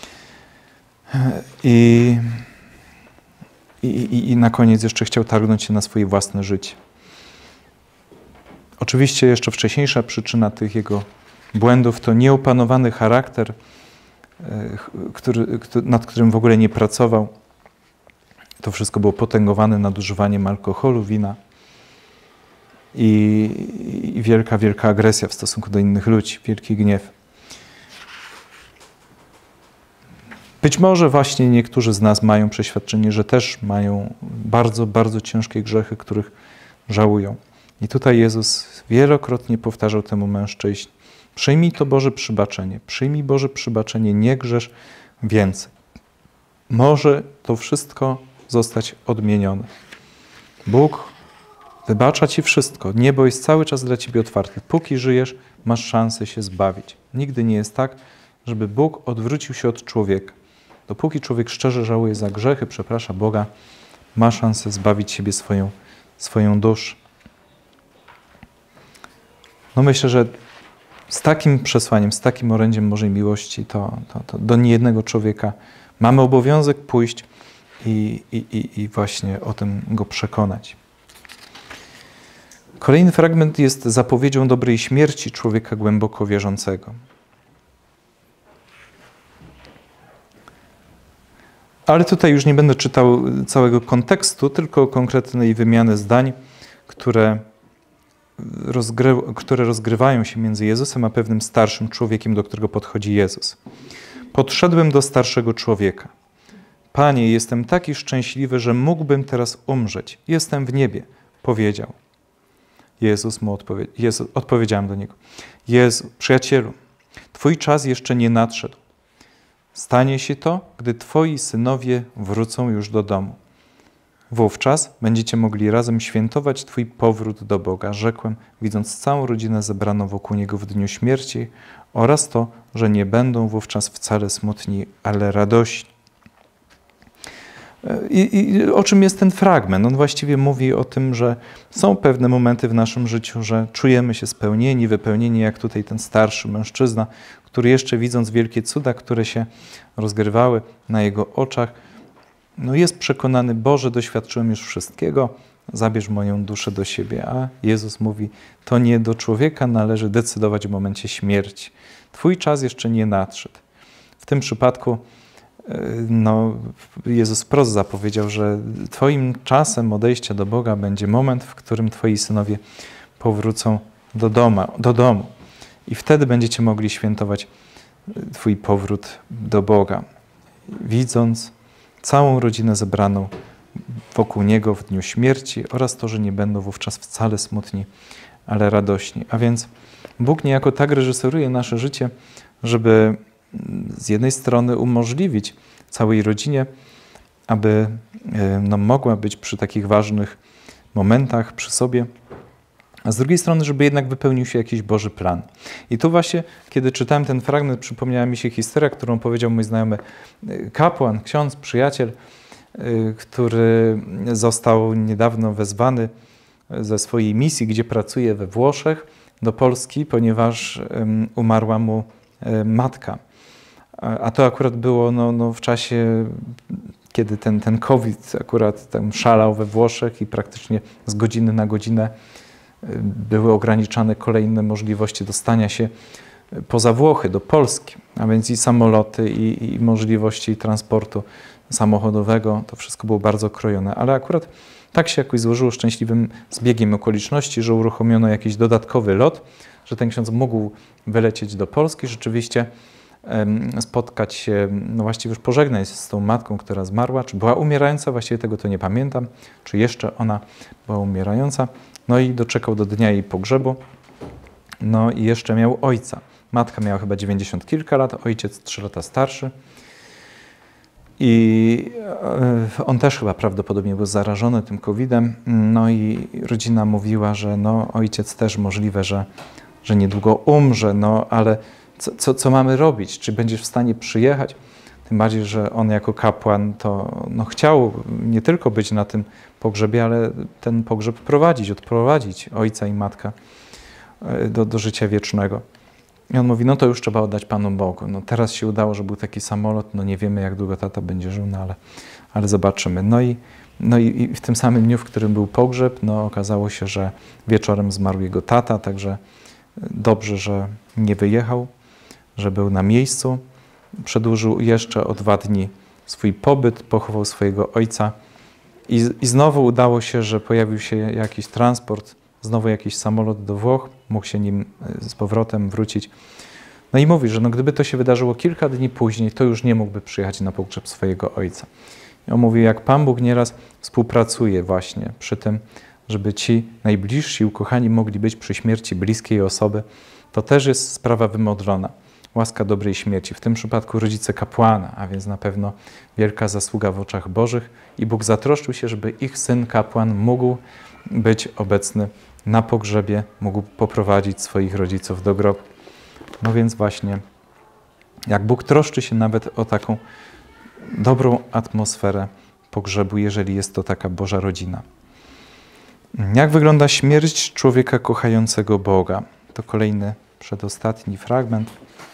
I, i, I na koniec jeszcze chciał targnąć się na swoje własne życie. Oczywiście jeszcze wcześniejsza przyczyna tych jego błędów to nieopanowany charakter, który, nad którym w ogóle nie pracował. To wszystko było potęgowane nadużywaniem alkoholu, wina i, i wielka, wielka agresja w stosunku do innych ludzi, wielki gniew. Być może właśnie niektórzy z nas mają przeświadczenie, że też mają bardzo, bardzo ciężkie grzechy, których żałują. I tutaj Jezus wielokrotnie powtarzał temu mężczyźnie: przyjmij to Boże przybaczenie, przyjmij Boże przybaczenie, nie grzesz więcej. Może to wszystko zostać odmienione. Bóg wybacza ci wszystko. Niebo jest cały czas dla ciebie otwarte. Póki żyjesz, masz szansę się zbawić. Nigdy nie jest tak, żeby Bóg odwrócił się od człowieka. Dopóki człowiek szczerze żałuje za grzechy, przeprasza Boga, ma szansę zbawić siebie swoją, swoją duszę. No myślę, że z takim przesłaniem, z takim orędziem Bożej miłości to, to, to do niejednego człowieka mamy obowiązek pójść i, i, i właśnie o tym go przekonać. Kolejny fragment jest zapowiedzią dobrej śmierci człowieka głęboko wierzącego. Ale tutaj już nie będę czytał całego kontekstu, tylko konkretnej wymiany zdań, które, rozgry, które rozgrywają się między Jezusem a pewnym starszym człowiekiem, do którego podchodzi Jezus. Podszedłem do starszego człowieka. Panie, jestem taki szczęśliwy, że mógłbym teraz umrzeć. Jestem w niebie, powiedział. Jezus mu odpowiedział. Jezu, odpowiedziałem do niego. Jezu, przyjacielu, twój czas jeszcze nie nadszedł. Stanie się to, gdy twoi synowie wrócą już do domu. Wówczas będziecie mogli razem świętować twój powrót do Boga, rzekłem, widząc całą rodzinę zebraną wokół niego w dniu śmierci oraz to, że nie będą wówczas wcale smutni, ale radośni. I, I o czym jest ten fragment? On właściwie mówi o tym, że są pewne momenty w naszym życiu, że czujemy się spełnieni, wypełnieni, jak tutaj ten starszy mężczyzna, który jeszcze widząc wielkie cuda, które się rozgrywały na jego oczach, no jest przekonany: Boże, doświadczyłem już wszystkiego, zabierz moją duszę do siebie. A Jezus mówi: to nie do człowieka należy decydować w momencie śmierci. Twój czas jeszcze nie nadszedł. W tym przypadku no, Jezus wprost zapowiedział, że twoim czasem odejścia do Boga będzie moment, w którym twoi synowie powrócą do, doma, do domu. I wtedy będziecie mogli świętować twój powrót do Boga, widząc całą rodzinę zebraną wokół Niego w dniu śmierci oraz to, że nie będą wówczas wcale smutni, ale radośni. A więc Bóg niejako tak reżyseruje nasze życie, żeby z jednej strony umożliwić całej rodzinie, aby no, mogła być przy takich ważnych momentach przy sobie, a z drugiej strony, żeby jednak wypełnił się jakiś Boży plan. I tu właśnie, kiedy czytałem ten fragment, przypomniała mi się historia, którą powiedział mój znajomy kapłan, ksiądz, przyjaciel, który został niedawno wezwany ze swojej misji, gdzie pracuje we Włoszech, do Polski, ponieważ umarła mu matka. A to akurat było no, no w czasie, kiedy ten, ten COVID akurat tam szalał we Włoszech i praktycznie z godziny na godzinę były ograniczane kolejne możliwości dostania się poza Włochy, do Polski, a więc i samoloty, i, i możliwości transportu samochodowego, to wszystko było bardzo krojone. Ale akurat tak się jakoś złożyło szczęśliwym zbiegiem okoliczności, że uruchomiono jakiś dodatkowy lot, że ten ksiądz mógł wylecieć do Polski, rzeczywiście spotkać się, no właściwie już pożegnać z tą matką, która zmarła, czy była umierająca, właściwie tego to nie pamiętam, czy jeszcze ona była umierająca. No i doczekał do dnia jej pogrzebu. No i jeszcze miał ojca. Matka miała chyba dziewięćdziesiąt kilka lat, ojciec trzy lata starszy. I on też chyba prawdopodobnie był zarażony tym kowidem. No i rodzina mówiła, że no, ojciec też możliwe, że że niedługo umrze, no ale co, co, co mamy robić? Czy będziesz w stanie przyjechać? Tym bardziej, że on jako kapłan to no, chciał nie tylko być na tym pogrzebie, ale ten pogrzeb prowadzić, odprowadzić ojca i matka do, do życia wiecznego. I on mówi, no to już trzeba oddać Panu Bogu. No teraz się udało, że był taki samolot, no nie wiemy, jak długo tata będzie żył, no ale, ale zobaczymy. No i, no i, i w tym samym dniu, w którym był pogrzeb, no okazało się, że wieczorem zmarł jego tata, także dobrze, że nie wyjechał, że był na miejscu. Przedłużył jeszcze o dwa dni swój pobyt, pochował swojego ojca i, i znowu udało się, że pojawił się jakiś transport, znowu jakiś samolot do Włoch, mógł się nim z powrotem wrócić. No i mówi, że no gdyby to się wydarzyło kilka dni później, to już nie mógłby przyjechać na pogrzeb swojego ojca. I on mówi, jak Pan Bóg nieraz współpracuje właśnie przy tym, żeby ci najbliżsi, ukochani mogli być przy śmierci bliskiej osoby, to też jest sprawa wymodlona. Łaska dobrej śmierci, w tym przypadku rodzice kapłana, a więc na pewno wielka zasługa w oczach Bożych i Bóg zatroszczył się, żeby ich syn kapłan mógł być obecny na pogrzebie, mógł poprowadzić swoich rodziców do grobu. No więc właśnie, jak Bóg troszczy się nawet o taką dobrą atmosferę pogrzebu, jeżeli jest to taka Boża rodzina. Jak wygląda śmierć człowieka kochającego Boga? To kolejny, przedostatni fragment.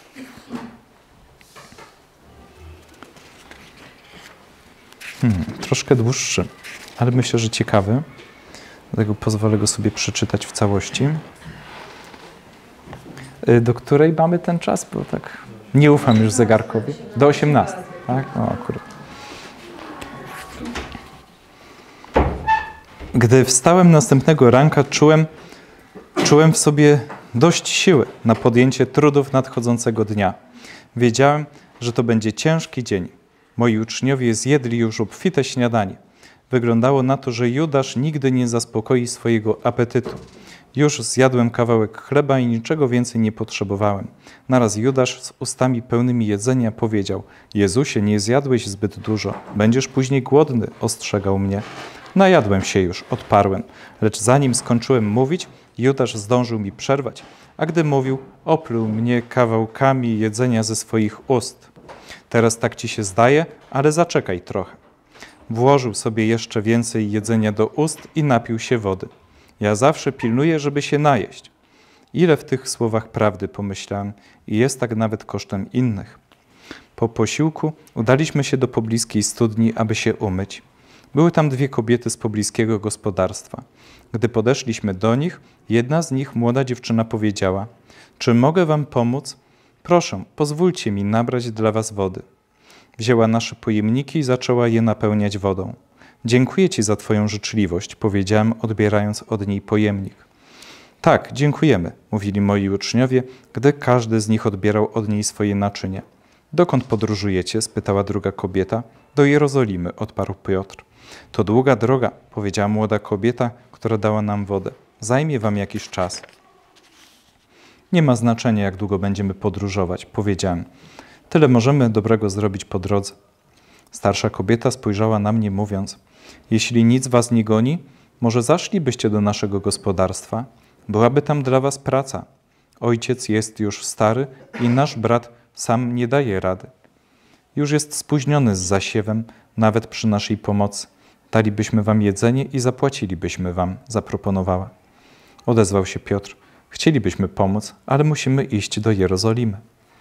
Hmm, troszkę dłuższy, ale myślę, że ciekawy. Dlatego pozwolę go sobie przeczytać w całości. Do której mamy ten czas? Bo tak nie ufam już zegarkowi. Do osiemnastej, tak? No akurat. Gdy wstałem następnego ranka, czułem, czułem w sobie dość siły na podjęcie trudów nadchodzącego dnia. Wiedziałem, że to będzie ciężki dzień. Moi uczniowie zjedli już obfite śniadanie. Wyglądało na to, że Judasz nigdy nie zaspokoi swojego apetytu. Już zjadłem kawałek chleba i niczego więcej nie potrzebowałem. Naraz Judasz z ustami pełnymi jedzenia powiedział: Jezusie, nie zjadłeś zbyt dużo. Będziesz później głodny, ostrzegał mnie. Najadłem się już, odparłem. Lecz zanim skończyłem mówić, Judasz zdążył mi przerwać, a gdy mówił, opluł mnie kawałkami jedzenia ze swoich ust. Teraz tak ci się zdaje, ale zaczekaj trochę. Włożył sobie jeszcze więcej jedzenia do ust i napił się wody. Ja zawsze pilnuję, żeby się najeść. Ile w tych słowach prawdy, pomyślałem, i jest tak nawet kosztem innych. Po posiłku udaliśmy się do pobliskiej studni, aby się umyć. Były tam dwie kobiety z pobliskiego gospodarstwa. Gdy podeszliśmy do nich, jedna z nich, młoda dziewczyna, powiedziała: Czy mogę wam pomóc? Proszę, pozwólcie mi nabrać dla was wody. Wzięła nasze pojemniki i zaczęła je napełniać wodą. Dziękuję ci za twoją życzliwość, powiedziałem, odbierając od niej pojemnik. Tak, dziękujemy, mówili moi uczniowie, gdy każdy z nich odbierał od niej swoje naczynie. Dokąd podróżujecie? Spytała druga kobieta. Do Jerozolimy, odparł Piotr. To długa droga, powiedziała młoda kobieta, która dała nam wodę. Zajmie wam jakiś czas. Nie ma znaczenia, jak długo będziemy podróżować, powiedziałem. Tyle możemy dobrego zrobić po drodze. Starsza kobieta spojrzała na mnie, mówiąc: Jeśli nic was nie goni, może zaszlibyście do naszego gospodarstwa? Byłaby tam dla was praca. Ojciec jest już stary i nasz brat sam nie daje rady. Już jest spóźniony z zasiewem, nawet przy naszej pomocy. Dalibyśmy wam jedzenie i zapłacilibyśmy wam, zaproponowała. Odezwał się Piotr. Chcielibyśmy pomóc, ale musimy iść do Jerozolimy.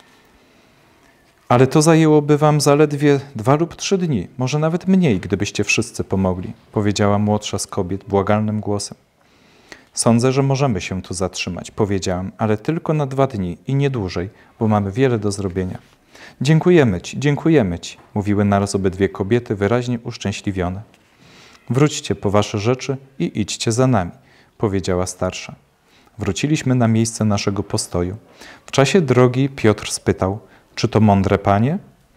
Ale to zajęłoby wam zaledwie dwa lub trzy dni, może nawet mniej, gdybyście wszyscy pomogli, powiedziała młodsza z kobiet błagalnym głosem. Sądzę, że możemy się tu zatrzymać, powiedziałem, ale tylko na dwa dni i nie dłużej, bo mamy wiele do zrobienia. Dziękujemy ci, dziękujemy ci, mówiły naraz obydwie kobiety wyraźnie uszczęśliwione. Wróćcie po wasze rzeczy i idźcie za nami, powiedziała starsza. Wróciliśmy na miejsce naszego postoju. W czasie drogi Piotr spytał: Czy to mądre, panie?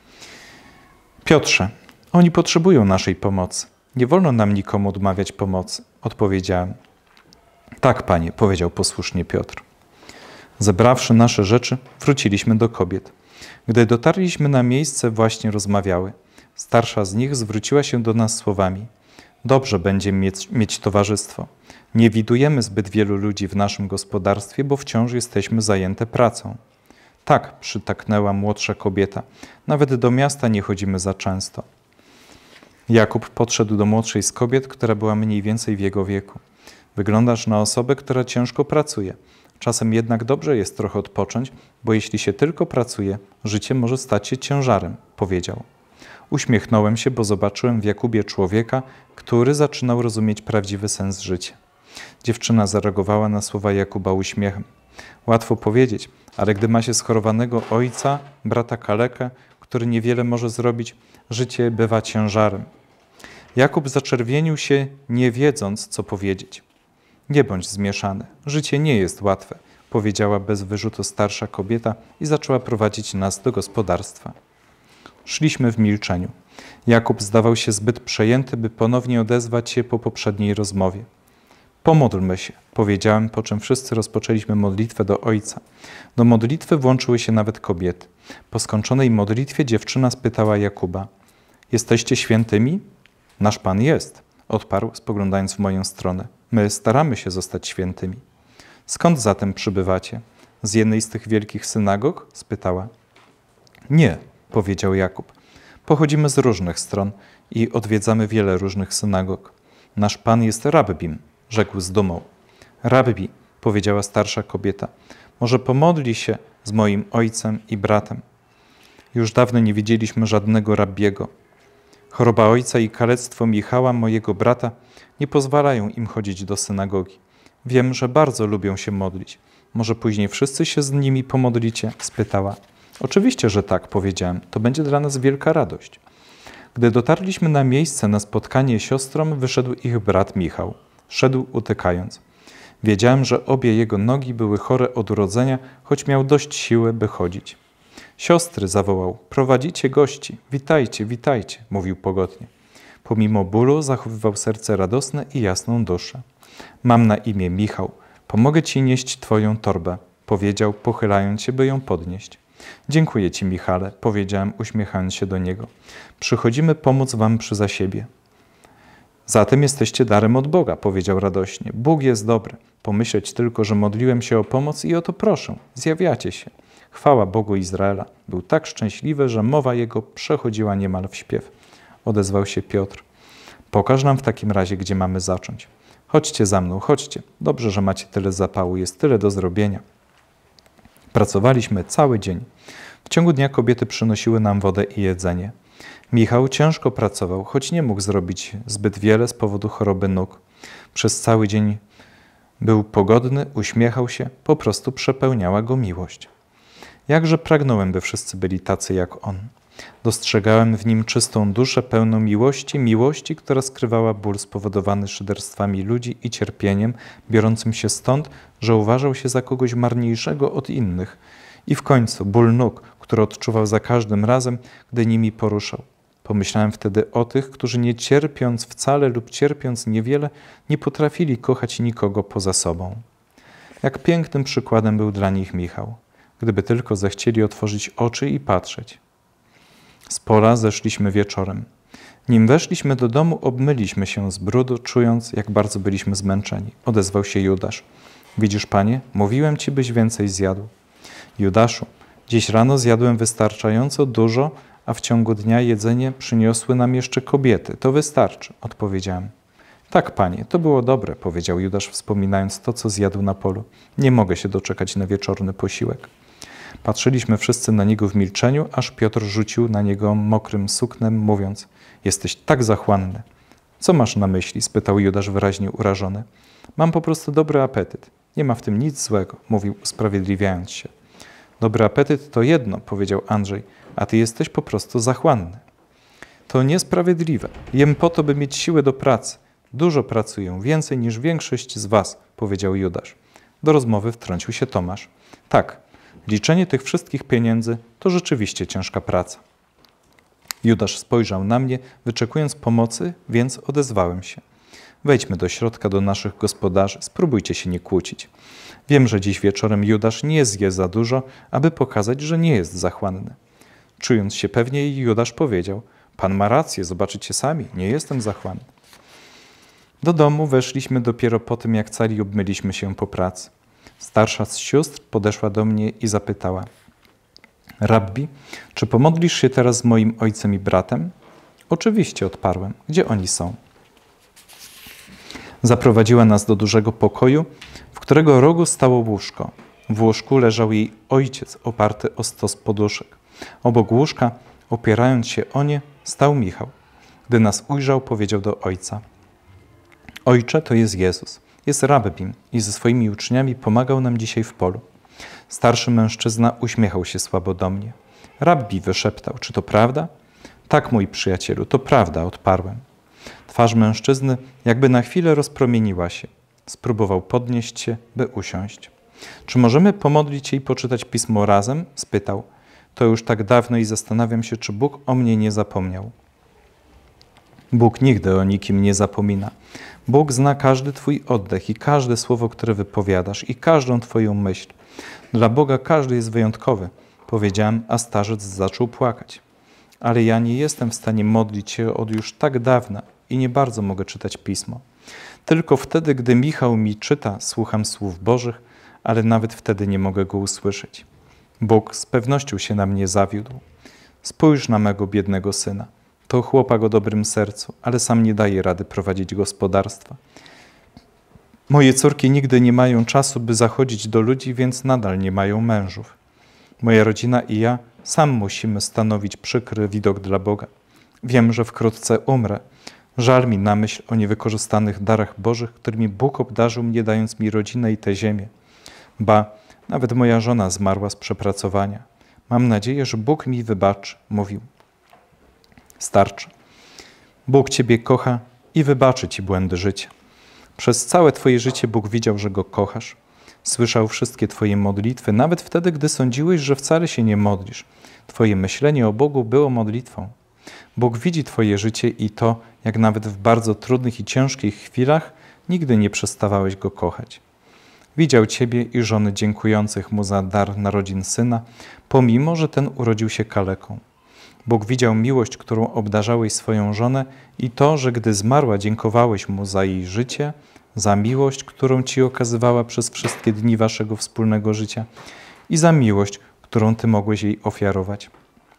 Piotrze, oni potrzebują naszej pomocy. Nie wolno nam nikomu odmawiać pomocy, odpowiedziałem. Tak, panie, powiedział posłusznie Piotr. Zebrawszy nasze rzeczy, wróciliśmy do kobiet. Gdy dotarliśmy na miejsce, właśnie rozmawiały. Starsza z nich zwróciła się do nas słowami: Dobrze będzie mieć, mieć towarzystwo. Nie widujemy zbyt wielu ludzi w naszym gospodarstwie, bo wciąż jesteśmy zajęte pracą. Tak, przytaknęła młodsza kobieta. Nawet do miasta nie chodzimy za często. Jakub podszedł do młodszej z kobiet, która była mniej więcej w jego wieku. Wyglądasz na osobę, która ciężko pracuje. Czasem jednak dobrze jest trochę odpocząć, bo jeśli się tylko pracuje, życie może stać się ciężarem, powiedział. Uśmiechnąłem się, bo zobaczyłem w Jakubie człowieka, który zaczynał rozumieć prawdziwy sens życia. Dziewczyna zareagowała na słowa Jakuba uśmiechem. Łatwo powiedzieć, ale gdy ma się schorowanego ojca, brata kalekę, który niewiele może zrobić, życie bywa ciężarem. Jakub zaczerwienił się, nie wiedząc, co powiedzieć. Nie bądź zmieszany, życie nie jest łatwe, powiedziała bez wyrzutu starsza kobieta i zaczęła prowadzić nas do gospodarstwa. Szliśmy w milczeniu. Jakub zdawał się zbyt przejęty, by ponownie odezwać się po poprzedniej rozmowie. Pomódlmy się, powiedziałem, po czym wszyscy rozpoczęliśmy modlitwę do Ojca. Do modlitwy włączyły się nawet kobiety. Po skończonej modlitwie dziewczyna spytała Jakuba: jesteście świętymi? Nasz Pan jest, odparł, spoglądając w moją stronę. My staramy się zostać świętymi. Skąd zatem przybywacie? Z jednej z tych wielkich synagog? Spytała. Nie, powiedział Jakub. Pochodzimy z różnych stron i odwiedzamy wiele różnych synagog. Nasz Pan jest rabbim, rzekł z dumą. Rabbi, powiedziała starsza kobieta, może pomodli się z moim ojcem i bratem. Już dawno nie widzieliśmy żadnego rabbiego. Choroba ojca i kalectwo Michała, mojego brata, nie pozwalają im chodzić do synagogi. Wiem, że bardzo lubią się modlić. Może później wszyscy się z nimi pomodlicie? Spytała. Oczywiście, że tak, powiedziałem. To będzie dla nas wielka radość. Gdy dotarliśmy na miejsce na spotkanie siostrom, wyszedł ich brat Michał. Szedł utykając. Wiedziałem, że obie jego nogi były chore od urodzenia, choć miał dość siły, by chodzić. Siostry, zawołał, prowadzicie gości, witajcie, witajcie, mówił pogodnie. Pomimo bólu zachowywał serce radosne i jasną duszę. Mam na imię Michał, pomogę ci nieść twoją torbę, powiedział, pochylając się, by ją podnieść. Dziękuję ci, Michale, powiedziałem, uśmiechając się do niego. Przychodzimy pomóc wam przy zasiebie. Zatem jesteście darem od Boga, powiedział radośnie. Bóg jest dobry. Pomyśleć tylko, że modliłem się o pomoc i o to proszę. Zjawiacie się. Chwała Bogu Izraela. Był tak szczęśliwy, że mowa jego przechodziła niemal w śpiew. Odezwał się Piotr. Pokaż nam w takim razie, gdzie mamy zacząć. Chodźcie za mną, chodźcie. Dobrze, że macie tyle zapału, jest tyle do zrobienia. Pracowaliśmy cały dzień. W ciągu dnia kobiety przynosiły nam wodę i jedzenie. Michał ciężko pracował, choć nie mógł zrobić zbyt wiele z powodu choroby nóg. Przez cały dzień był pogodny, uśmiechał się, po prostu przepełniała go miłość. Jakże pragnąłem, by wszyscy byli tacy jak on. Dostrzegałem w nim czystą duszę pełną miłości, miłości, która skrywała ból spowodowany szyderstwami ludzi i cierpieniem, biorącym się stąd, że uważał się za kogoś marniejszego od innych. I w końcu ból nóg, który odczuwał za każdym razem, gdy nimi poruszał. Pomyślałem wtedy o tych, którzy nie cierpiąc wcale lub cierpiąc niewiele, nie potrafili kochać nikogo poza sobą. Jak pięknym przykładem był dla nich Michał, gdyby tylko zechcieli otworzyć oczy i patrzeć. Z pola zeszliśmy wieczorem. Nim weszliśmy do domu, obmyliśmy się z brudu, czując, jak bardzo byliśmy zmęczeni. Odezwał się Judasz. Widzisz, panie, mówiłem ci, byś więcej zjadł. Judaszu, dziś rano zjadłem wystarczająco dużo, a w ciągu dnia jedzenie przyniosły nam jeszcze kobiety. To wystarczy, odpowiedziałem. Tak, panie, to było dobre, powiedział Judasz, wspominając to, co zjadł na polu. Nie mogę się doczekać na wieczorny posiłek. Patrzyliśmy wszyscy na niego w milczeniu, aż Piotr rzucił na niego mokrym suknem, mówiąc: jesteś tak zachłanny. Co masz na myśli? Spytał Judasz wyraźnie urażony. Mam po prostu dobry apetyt. Nie ma w tym nic złego, mówił, usprawiedliwiając się. Dobry apetyt to jedno, powiedział Andrzej, a ty jesteś po prostu zachłanny. To niesprawiedliwe. Jem po to, by mieć siłę do pracy. Dużo pracuję, więcej niż większość z was, powiedział Judasz. Do rozmowy wtrącił się Tomasz. Tak, liczenie tych wszystkich pieniędzy to rzeczywiście ciężka praca. Judasz spojrzał na mnie, wyczekując pomocy, więc odezwałem się. Wejdźmy do środka do naszych gospodarzy, spróbujcie się nie kłócić. Wiem, że dziś wieczorem Judasz nie zje za dużo, aby pokazać, że nie jest zachłanny. Czując się pewniej, Judasz powiedział: Pan ma rację, zobaczycie sami, nie jestem zachłanny. Do domu weszliśmy dopiero po tym, jak cali obmyliśmy się po pracy. Starsza z sióstr podeszła do mnie i zapytała: Rabbi, czy pomodlisz się teraz z moim ojcem i bratem? Oczywiście, odparłem. Gdzie oni są? Zaprowadziła nas do dużego pokoju, w którego rogu stało łóżko. W łóżku leżał jej ojciec oparty o stos poduszek. Obok łóżka, opierając się o nie, stał Michał. Gdy nas ujrzał, powiedział do ojca: Ojcze, to jest Jezus. Jest rabbim i ze swoimi uczniami pomagał nam dzisiaj w polu. Starszy mężczyzna uśmiechał się słabo do mnie. Rabbi wyszeptał: Czy to prawda? Tak, mój przyjacielu, to prawda, odparłem. Twarz mężczyzny jakby na chwilę rozpromieniła się. Spróbował podnieść się, by usiąść. Czy możemy pomodlić się i poczytać pismo razem? Spytał. To już tak dawno i zastanawiam się, czy Bóg o mnie nie zapomniał. Bóg nigdy o nikim nie zapomina. Bóg zna każdy twój oddech i każde słowo, które wypowiadasz i każdą twoją myśl. Dla Boga każdy jest wyjątkowy, powiedziałem, a starzec zaczął płakać. Ale ja nie jestem w stanie modlić się od już tak dawna i nie bardzo mogę czytać pismo. Tylko wtedy, gdy Michał mi czyta, słucham słów Bożych, ale nawet wtedy nie mogę go usłyszeć. Bóg z pewnością się na mnie zawiódł. Spójrz na mego biednego syna. To chłopak o dobrym sercu, ale sam nie daje rady prowadzić gospodarstwa. Moje córki nigdy nie mają czasu, by zachodzić do ludzi, więc nadal nie mają mężów. Moja rodzina i ja sam musimy stanowić przykry widok dla Boga. Wiem, że wkrótce umrę. Żal mi na myśl o niewykorzystanych darach Bożych, którymi Bóg obdarzył mnie, dając mi rodzinę i tę ziemię. Ba, nawet moja żona zmarła z przepracowania. Mam nadzieję, że Bóg mi wybaczy, mówił. Starczy. Bóg ciebie kocha i wybaczy ci błędy życia. Przez całe twoje życie Bóg widział, że Go kochasz. Słyszał wszystkie twoje modlitwy, nawet wtedy, gdy sądziłeś, że wcale się nie modlisz. Twoje myślenie o Bogu było modlitwą. Bóg widzi twoje życie i to, jak nawet w bardzo trudnych i ciężkich chwilach nigdy nie przestawałeś Go kochać. Widział ciebie i żony dziękujących Mu za dar narodzin syna, pomimo że ten urodził się kaleką. Bóg widział miłość, którą obdarzałeś swoją żonę i to, że gdy zmarła, dziękowałeś Mu za jej życie, za miłość, którą ci okazywała przez wszystkie dni waszego wspólnego życia i za miłość, którą ty mogłeś jej ofiarować.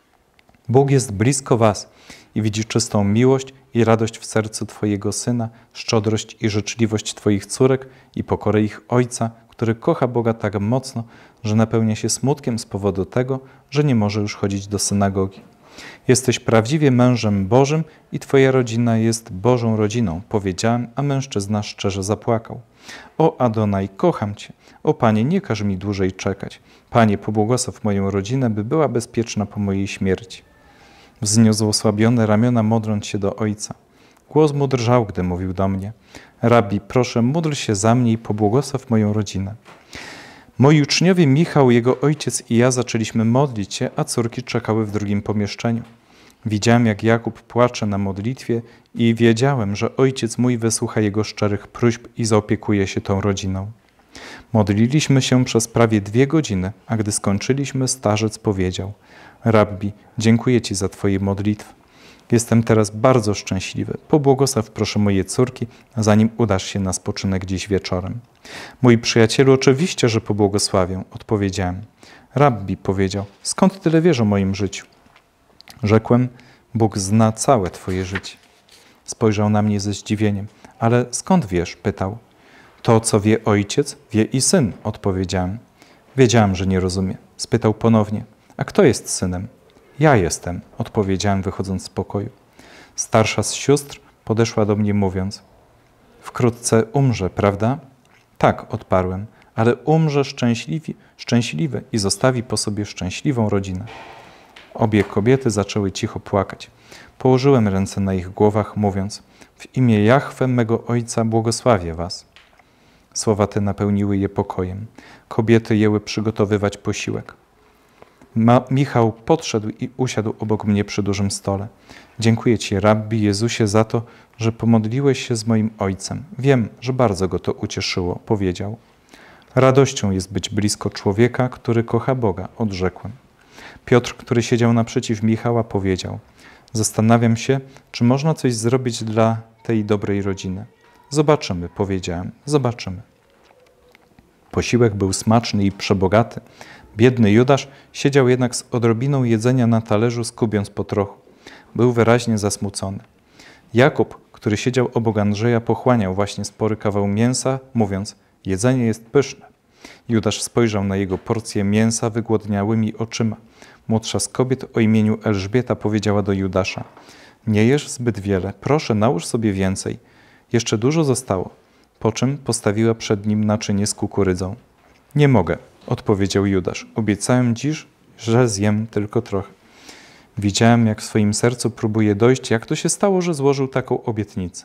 Bóg jest blisko was i widzi czystą miłość i radość w sercu twojego syna, szczodrość i życzliwość twoich córek i pokorę ich ojca, który kocha Boga tak mocno, że napełnia się smutkiem z powodu tego, że nie może już chodzić do synagogi. Jesteś prawdziwie mężem Bożym i twoja rodzina jest Bożą rodziną, powiedziałem, a mężczyzna szczerze zapłakał. O Adonai, kocham Cię. O Panie, nie każ mi dłużej czekać. Panie, pobłogosław moją rodzinę, by była bezpieczna po mojej śmierci. Wzniósł osłabione ramiona, modląc się do Ojca. Głos mu drżał, gdy mówił do mnie. Rabbi, proszę, módl się za mnie i pobłogosław moją rodzinę. Moi uczniowie Michał, jego ojciec i ja zaczęliśmy modlić się, a córki czekały w drugim pomieszczeniu. Widziałem, jak Jakub płacze na modlitwie i wiedziałem, że ojciec mój wysłucha jego szczerych próśb i zaopiekuje się tą rodziną. Modliliśmy się przez prawie dwie godziny, a gdy skończyliśmy, starzec powiedział: Rabbi, dziękuję Ci za Twoje modlitwy. Jestem teraz bardzo szczęśliwy. Pobłogosław proszę moje córki, zanim udasz się na spoczynek dziś wieczorem. Mój przyjacielu, oczywiście, że pobłogosławię, odpowiedziałem. Rabbi powiedział: skąd tyle wiesz o moim życiu? Rzekłem: Bóg zna całe Twoje życie. Spojrzał na mnie ze zdziwieniem. Ale skąd wiesz? Pytał. To, co wie ojciec, wie i syn, odpowiedziałem. Wiedziałem, że nie rozumie. Spytał ponownie. A kto jest synem? Ja jestem, odpowiedziałem, wychodząc z pokoju. Starsza z sióstr podeszła do mnie, mówiąc: wkrótce umrze, prawda? Tak, odparłem, ale umrze szczęśliwy, szczęśliwy i zostawi po sobie szczęśliwą rodzinę. Obie kobiety zaczęły cicho płakać. Położyłem ręce na ich głowach, mówiąc: w imię Jahwe, mego Ojca, błogosławię was. Słowa te napełniły je pokojem. Kobiety jęły przygotowywać posiłek. Ma Michał podszedł i usiadł obok mnie przy dużym stole. Dziękuję Ci, Rabbi Jezusie, za to, że pomodliłeś się z moim ojcem. Wiem, że bardzo go to ucieszyło, powiedział. Radością jest być blisko człowieka, który kocha Boga, odrzekłem. Piotr, który siedział naprzeciw Michała, powiedział: zastanawiam się, czy można coś zrobić dla tej dobrej rodziny. Zobaczymy, powiedziałem, zobaczymy. Posiłek był smaczny i przebogaty. Biedny Judasz siedział jednak z odrobiną jedzenia na talerzu, skubiąc po trochu. Był wyraźnie zasmucony. Jakub, który siedział obok Andrzeja, pochłaniał właśnie spory kawał mięsa, mówiąc: jedzenie jest pyszne. Judasz spojrzał na jego porcję mięsa wygłodniałymi oczyma. Młodsza z kobiet o imieniu Elżbieta powiedziała do Judasza: nie jesz zbyt wiele, proszę, nałóż sobie więcej. Jeszcze dużo zostało. Po czym postawiła przed nim naczynie z kukurydzą. Nie mogę, odpowiedział Judasz. Obiecałem dziś, że zjem tylko trochę. Widziałem, jak w swoim sercu próbuje dojść, jak to się stało, że złożył taką obietnicę.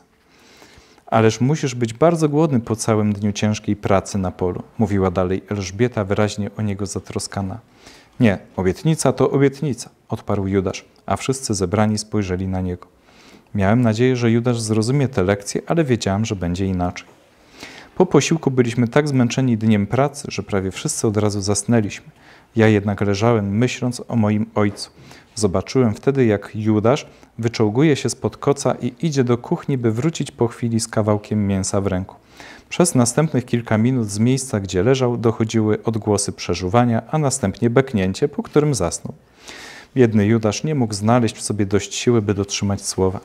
Ależ musisz być bardzo głodny po całym dniu ciężkiej pracy na polu, mówiła dalej Elżbieta, wyraźnie o niego zatroskana. Nie, obietnica to obietnica, odparł Judasz, a wszyscy zebrani spojrzeli na niego. Miałem nadzieję, że Judasz zrozumie tę lekcję, ale wiedziałem, że będzie inaczej. Po posiłku byliśmy tak zmęczeni dniem pracy, że prawie wszyscy od razu zasnęliśmy. Ja jednak leżałem, myśląc o moim ojcu. Zobaczyłem wtedy, jak Judasz wyczołguje się spod koca i idzie do kuchni, by wrócić po chwili z kawałkiem mięsa w ręku. Przez następnych kilka minut z miejsca, gdzie leżał, dochodziły odgłosy przeżuwania, a następnie beknięcie, po którym zasnął. Biedny Judasz nie mógł znaleźć w sobie dość siły, by dotrzymać słowa.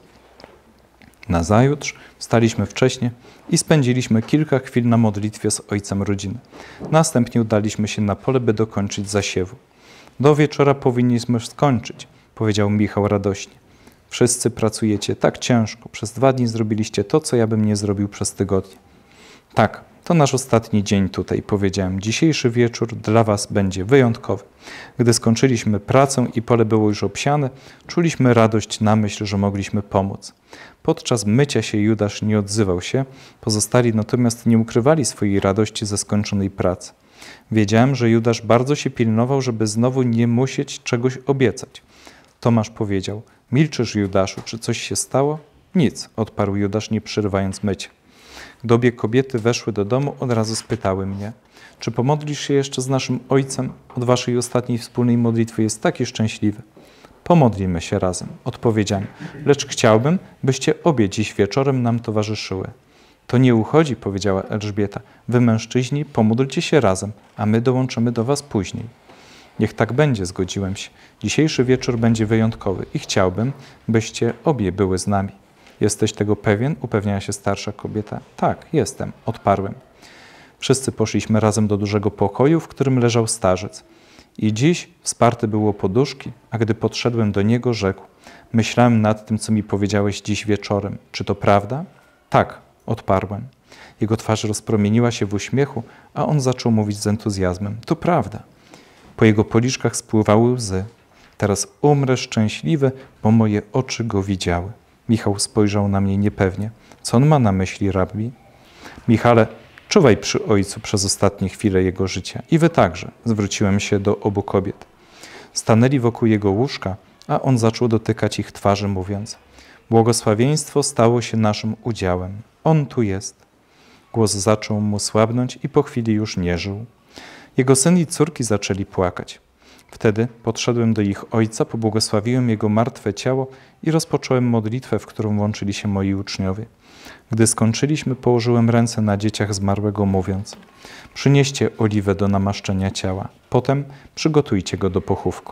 Nazajutrz wstaliśmy wcześnie i spędziliśmy kilka chwil na modlitwie z ojcem rodziny. Następnie udaliśmy się na pole, by dokończyć zasiewu. Do wieczora powinniśmy skończyć, powiedział Michał radośnie. Wszyscy pracujecie tak ciężko. Przez dwa dni zrobiliście to, co ja bym nie zrobił przez tygodnie. Tak, to nasz ostatni dzień tutaj, powiedziałem. Dzisiejszy wieczór dla was będzie wyjątkowy. Gdy skończyliśmy pracę i pole było już obsiane, czuliśmy radość na myśl, że mogliśmy pomóc. Podczas mycia się Judasz nie odzywał się, pozostali natomiast nie ukrywali swojej radości ze skończonej pracy. Wiedziałem, że Judasz bardzo się pilnował, żeby znowu nie musieć czegoś obiecać. Tomasz powiedział: milczysz, Judaszu, czy coś się stało? Nic, odparł Judasz, nie przerywając mycia. Gdy obie kobiety weszły do domu, od razu spytały mnie: czy pomodlisz się jeszcze z naszym ojcem? Od waszej ostatniej wspólnej modlitwy jest taki szczęśliwy. Pomodlimy się razem, odpowiedziałem, lecz chciałbym, byście obie dziś wieczorem nam towarzyszyły. To nie uchodzi, powiedziała Elżbieta. Wy, mężczyźni, pomódlcie się razem, a my dołączymy do was później. Niech tak będzie, zgodziłem się. Dzisiejszy wieczór będzie wyjątkowy i chciałbym, byście obie były z nami. Jesteś tego pewien? Upewniała się starsza kobieta. Tak, jestem, odparłem. Wszyscy poszliśmy razem do dużego pokoju, w którym leżał starzec. I dziś wsparte było poduszki, a gdy podszedłem do niego, rzekł: myślałem nad tym, co mi powiedziałeś dziś wieczorem. Czy to prawda? Tak, odparłem. Jego twarz rozpromieniła się w uśmiechu, a on zaczął mówić z entuzjazmem. To prawda. Po jego policzkach spływały łzy. Teraz umrę szczęśliwy, bo moje oczy go widziały. Michał spojrzał na mnie niepewnie. Co on ma na myśli, rabbi? Michale, czuwaj przy ojcu przez ostatnie chwile jego życia. I wy także, zwróciłem się do obu kobiet. Stanęli wokół jego łóżka, a on zaczął dotykać ich twarzy, mówiąc: błogosławieństwo stało się naszym udziałem. On tu jest. Głos zaczął mu słabnąć i po chwili już nie żył. Jego syn i córki zaczęli płakać. Wtedy podszedłem do ich ojca, pobłogosławiłem jego martwe ciało i rozpocząłem modlitwę, w którą łączyli się moi uczniowie. Gdy skończyliśmy, położyłem ręce na dzieciach zmarłego, mówiąc: przynieście oliwę do namaszczenia ciała, potem przygotujcie go do pochówku.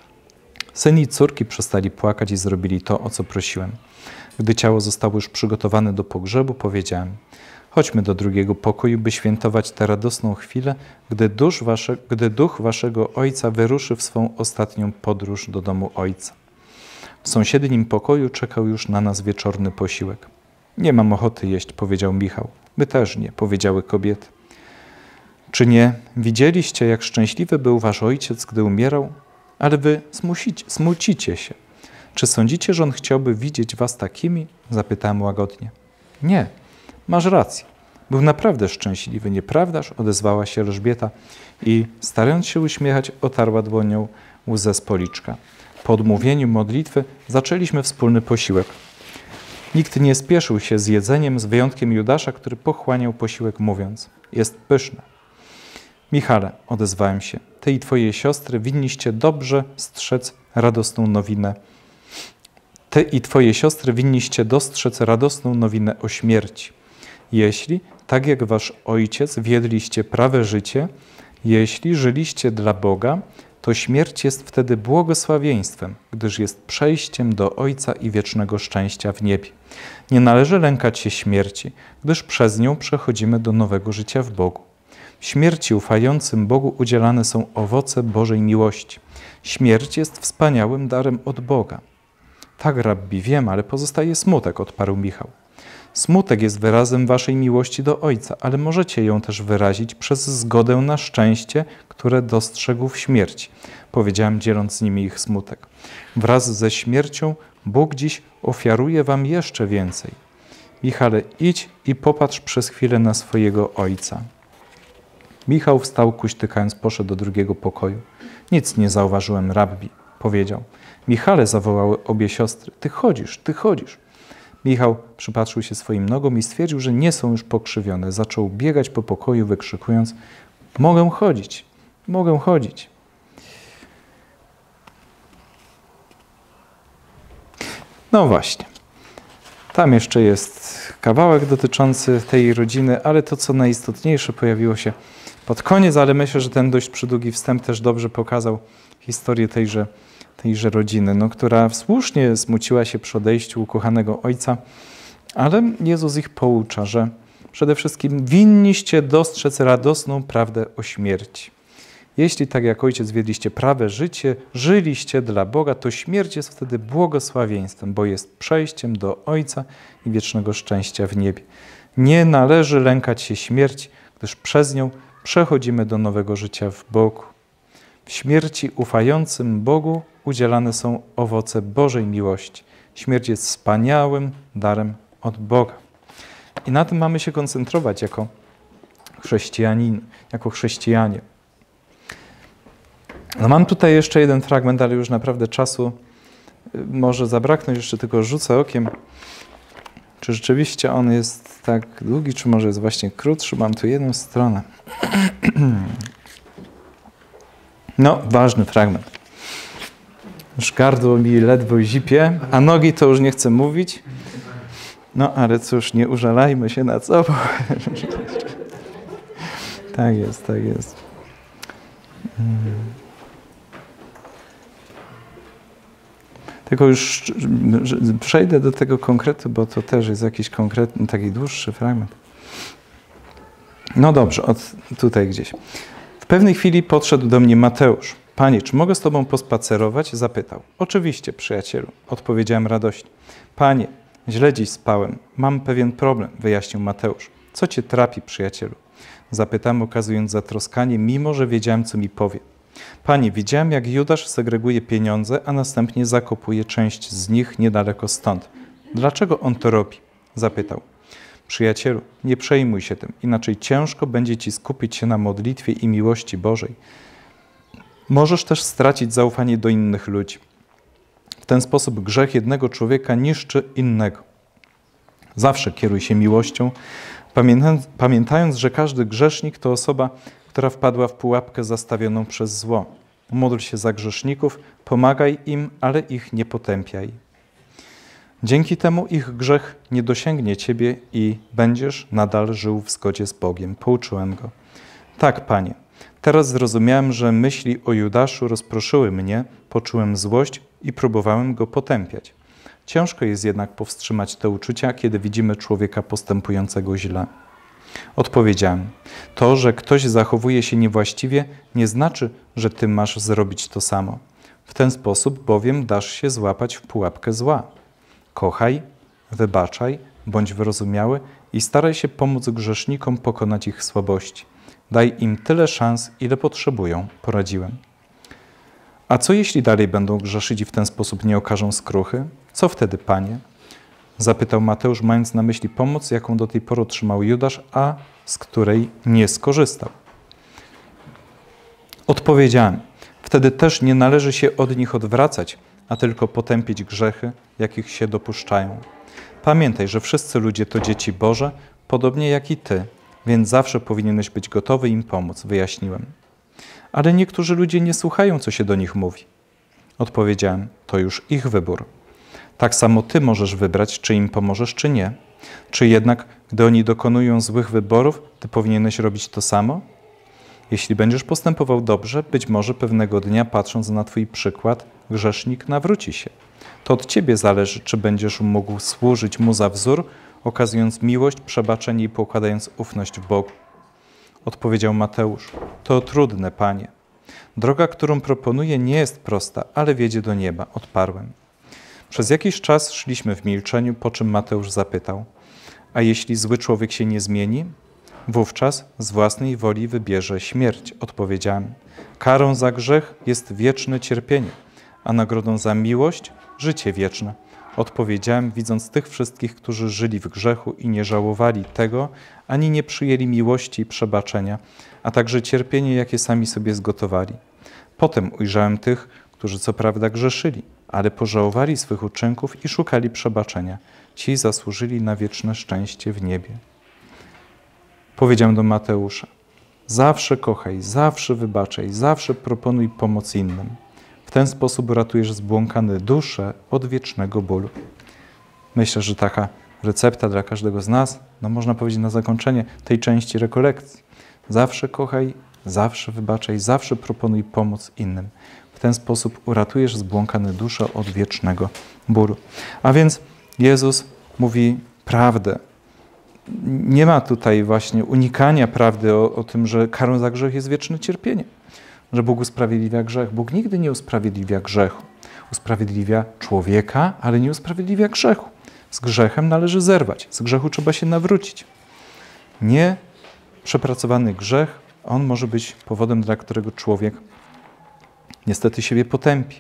Syn i córki przestali płakać i zrobili to, o co prosiłem. Gdy ciało zostało już przygotowane do pogrzebu, powiedziałem: chodźmy do drugiego pokoju, by świętować tę radosną chwilę, gdy, dusz wasze, gdy duch waszego ojca wyruszy w swą ostatnią podróż do domu ojca. W sąsiednim pokoju czekał już na nas wieczorny posiłek. Nie mam ochoty jeść, powiedział Michał. My też nie, powiedziały kobiety. Czy nie widzieliście, jak szczęśliwy był wasz ojciec, gdy umierał? Ale wy smucicie, smucicie się. Czy sądzicie, że on chciałby widzieć was takimi? Zapytałem łagodnie. Nie, masz rację. Był naprawdę szczęśliwy, nieprawdaż? Odezwała się Elżbieta i, starając się uśmiechać, otarła dłonią łzę z policzka. Po odmówieniu modlitwy zaczęliśmy wspólny posiłek. Nikt nie spieszył się z jedzeniem, z wyjątkiem Judasza, który pochłaniał posiłek, mówiąc: jest pyszne. Michale, odezwałem się, ty i twoje siostry winniście dobrze strzec radosną nowinę. Ty i twoje siostry winniście dostrzec radosną nowinę o śmierci. Jeśli, tak jak wasz ojciec, wiedliście prawe życie, jeśli żyliście dla Boga, to śmierć jest wtedy błogosławieństwem, gdyż jest przejściem do Ojca i wiecznego szczęścia w niebie. Nie należy lękać się śmierci, gdyż przez nią przechodzimy do nowego życia w Bogu. W śmierci ufającym Bogu udzielane są owoce Bożej miłości. Śmierć jest wspaniałym darem od Boga. Tak, rabbi, wiem, ale pozostaje smutek, odparł Michał. Smutek jest wyrazem waszej miłości do Ojca, ale możecie ją też wyrazić przez zgodę na szczęście, które dostrzegł w śmierci. Powiedziałem, dzieląc z nimi ich smutek. Wraz ze śmiercią Bóg dziś ofiaruje wam jeszcze więcej. Michale, idź i popatrz przez chwilę na swojego ojca. Michał wstał, kuśtykając, poszedł do drugiego pokoju. Nic nie zauważyłem, rabbi, powiedział. Michale, zawołały obie siostry, ty chodzisz, ty chodzisz. Michał przypatrzył się swoim nogom i stwierdził, że nie są już pokrzywione. Zaczął biegać po pokoju, wykrzykując, mogę chodzić, mogę chodzić. No właśnie, tam jeszcze jest kawałek dotyczący tej rodziny, ale to, co najistotniejsze, pojawiło się pod koniec, ale myślę, że ten dość przydługi wstęp też dobrze pokazał historię tejże, tejże rodziny, no, która słusznie smuciła się przy odejściu ukochanego ojca, ale Jezus ich poucza, że przede wszystkim winniście dostrzec radosną prawdę o śmierci. Jeśli tak jak ojciec wiedliście prawe życie, żyliście dla Boga, to śmierć jest wtedy błogosławieństwem, bo jest przejściem do Ojca i wiecznego szczęścia w niebie. Nie należy lękać się śmierci, gdyż przez nią przechodzimy do nowego życia w Bogu. W śmierci ufającym Bogu udzielane są owoce Bożej miłości. Śmierć jest wspaniałym darem od Boga. I na tym mamy się koncentrować jako chrześcijanin, jako chrześcijanie. No mam tutaj jeszcze jeden fragment, ale już naprawdę czasu może zabraknąć. Jeszcze tylko rzucę okiem, czy rzeczywiście on jest tak długi, czy może jest właśnie krótszy. Mam tu jedną stronę. No, ważny fragment. Już gardło mi ledwo zipie, a nogi to już nie chcę mówić. No, ale cóż, nie użalajmy się nad sobą. Tak jest, tak jest. Tylko już przejdę do tego konkretu, bo to też jest jakiś konkretny, taki dłuższy fragment. No dobrze, od tutaj gdzieś. W pewnej chwili podszedł do mnie Mateusz. Panie, czy mogę z Tobą pospacerować? Zapytał. Oczywiście, przyjacielu, odpowiedziałem radośnie. Panie, źle dziś spałem. Mam pewien problem, wyjaśnił Mateusz. Co Cię trapi, przyjacielu? Zapytałem, okazując zatroskanie, mimo że wiedziałem, co mi powie. Panie, widziałem, jak Judasz segreguje pieniądze, a następnie zakopuje część z nich niedaleko stąd. Dlaczego on to robi? Zapytał. Przyjacielu, nie przejmuj się tym, inaczej ciężko będzie ci skupić się na modlitwie i miłości Bożej. Możesz też stracić zaufanie do innych ludzi. W ten sposób grzech jednego człowieka niszczy innego. Zawsze kieruj się miłością, pamiętając, że każdy grzesznik to osoba, która wpadła w pułapkę zastawioną przez zło. Módl się za grzeszników, pomagaj im, ale ich nie potępiaj. Dzięki temu ich grzech nie dosięgnie ciebie i będziesz nadal żył w zgodzie z Bogiem. Pouczyłem go. Tak, Panie, teraz zrozumiałem, że myśli o Judaszu rozproszyły mnie, poczułem złość i próbowałem go potępiać. Ciężko jest jednak powstrzymać te uczucia, kiedy widzimy człowieka postępującego źle. Odpowiedziałem, to, że ktoś zachowuje się niewłaściwie, nie znaczy, że ty masz zrobić to samo. W ten sposób bowiem dasz się złapać w pułapkę zła. Kochaj, wybaczaj, bądź wyrozumiały i staraj się pomóc grzesznikom pokonać ich słabości. Daj im tyle szans, ile potrzebują, poradziłem. A co jeśli dalej będą grzeszyć i w ten sposób nie okażą skruchy? Co wtedy, Panie? Zapytał Mateusz, mając na myśli pomoc, jaką do tej pory otrzymał Judasz, a z której nie skorzystał. Odpowiedziałem, wtedy też nie należy się od nich odwracać, a tylko potępić grzechy, jakich się dopuszczają. Pamiętaj, że wszyscy ludzie to dzieci Boże, podobnie jak i Ty, więc zawsze powinieneś być gotowy im pomóc, wyjaśniłem. Ale niektórzy ludzie nie słuchają, co się do nich mówi. Odpowiedziałem, to już ich wybór. Tak samo Ty możesz wybrać, czy im pomożesz, czy nie. Czy jednak, gdy oni dokonują złych wyborów, ty powinieneś robić to samo? Jeśli będziesz postępował dobrze, być może pewnego dnia, patrząc na twój przykład, grzesznik nawróci się. To od ciebie zależy, czy będziesz mógł służyć mu za wzór, okazując miłość, przebaczenie i pokładając ufność w Bogu. Odpowiedział Mateusz: to trudne, Panie. Droga, którą proponuję, nie jest prosta, ale wiedzie do nieba. Odparłem. Przez jakiś czas szliśmy w milczeniu, po czym Mateusz zapytał: a jeśli zły człowiek się nie zmieni? Wówczas z własnej woli wybierze śmierć. Odpowiedziałem: karą za grzech jest wieczne cierpienie, a nagrodą za miłość życie wieczne. Odpowiedziałem, widząc tych wszystkich, którzy żyli w grzechu i nie żałowali tego, ani nie przyjęli miłości i przebaczenia, a także cierpienie, jakie sami sobie zgotowali. Potem ujrzałem tych, którzy co prawda grzeszyli, ale pożałowali swych uczynków i szukali przebaczenia. Ci zasłużyli na wieczne szczęście w niebie. Powiedziałem do Mateusza: zawsze kochaj, zawsze wybaczaj, zawsze proponuj pomoc innym. W ten sposób ratujesz zbłąkane dusze od wiecznego bólu. Myślę, że taka recepta dla każdego z nas, no można powiedzieć na zakończenie tej części rekolekcji. Zawsze kochaj, zawsze wybaczaj, zawsze proponuj pomoc innym. W ten sposób uratujesz zbłąkane dusze od wiecznego bólu. A więc Jezus mówi prawdę. Nie ma tutaj właśnie unikania prawdy o, o tym, że karą za grzech jest wieczne cierpienie. Że Bóg usprawiedliwia grzech. Bóg nigdy nie usprawiedliwia grzechu. Usprawiedliwia człowieka, ale nie usprawiedliwia grzechu. Z grzechem należy zerwać. Z grzechu trzeba się nawrócić. Nie przepracowany grzech, on może być powodem, dla którego człowiek niestety siebie potępi.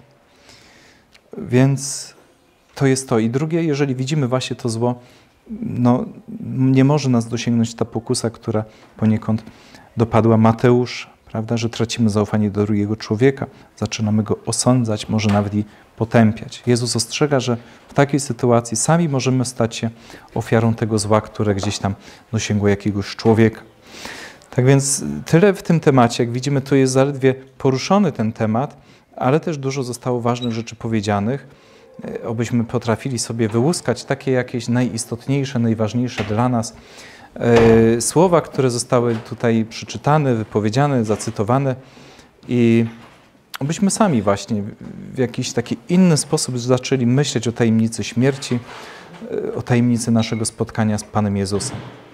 Więc to jest to. I drugie, jeżeli widzimy właśnie to zło, no, nie może nas dosięgnąć ta pokusa, która poniekąd dopadła Mateusza, prawda, że tracimy zaufanie do drugiego człowieka, zaczynamy go osądzać, może nawet i potępiać. Jezus ostrzega, że w takiej sytuacji sami możemy stać się ofiarą tego zła, które gdzieś tam dosięgło jakiegoś człowieka. Tak więc tyle w tym temacie. Jak widzimy, to jest zaledwie poruszony ten temat, ale też dużo zostało ważnych rzeczy powiedzianych. Obyśmy potrafili sobie wyłuskać takie jakieś najistotniejsze, najważniejsze dla nas e, słowa, które zostały tutaj przeczytane, wypowiedziane, zacytowane i abyśmy sami właśnie w jakiś taki inny sposób zaczęli myśleć o tajemnicy śmierci, o tajemnicy naszego spotkania z Panem Jezusem.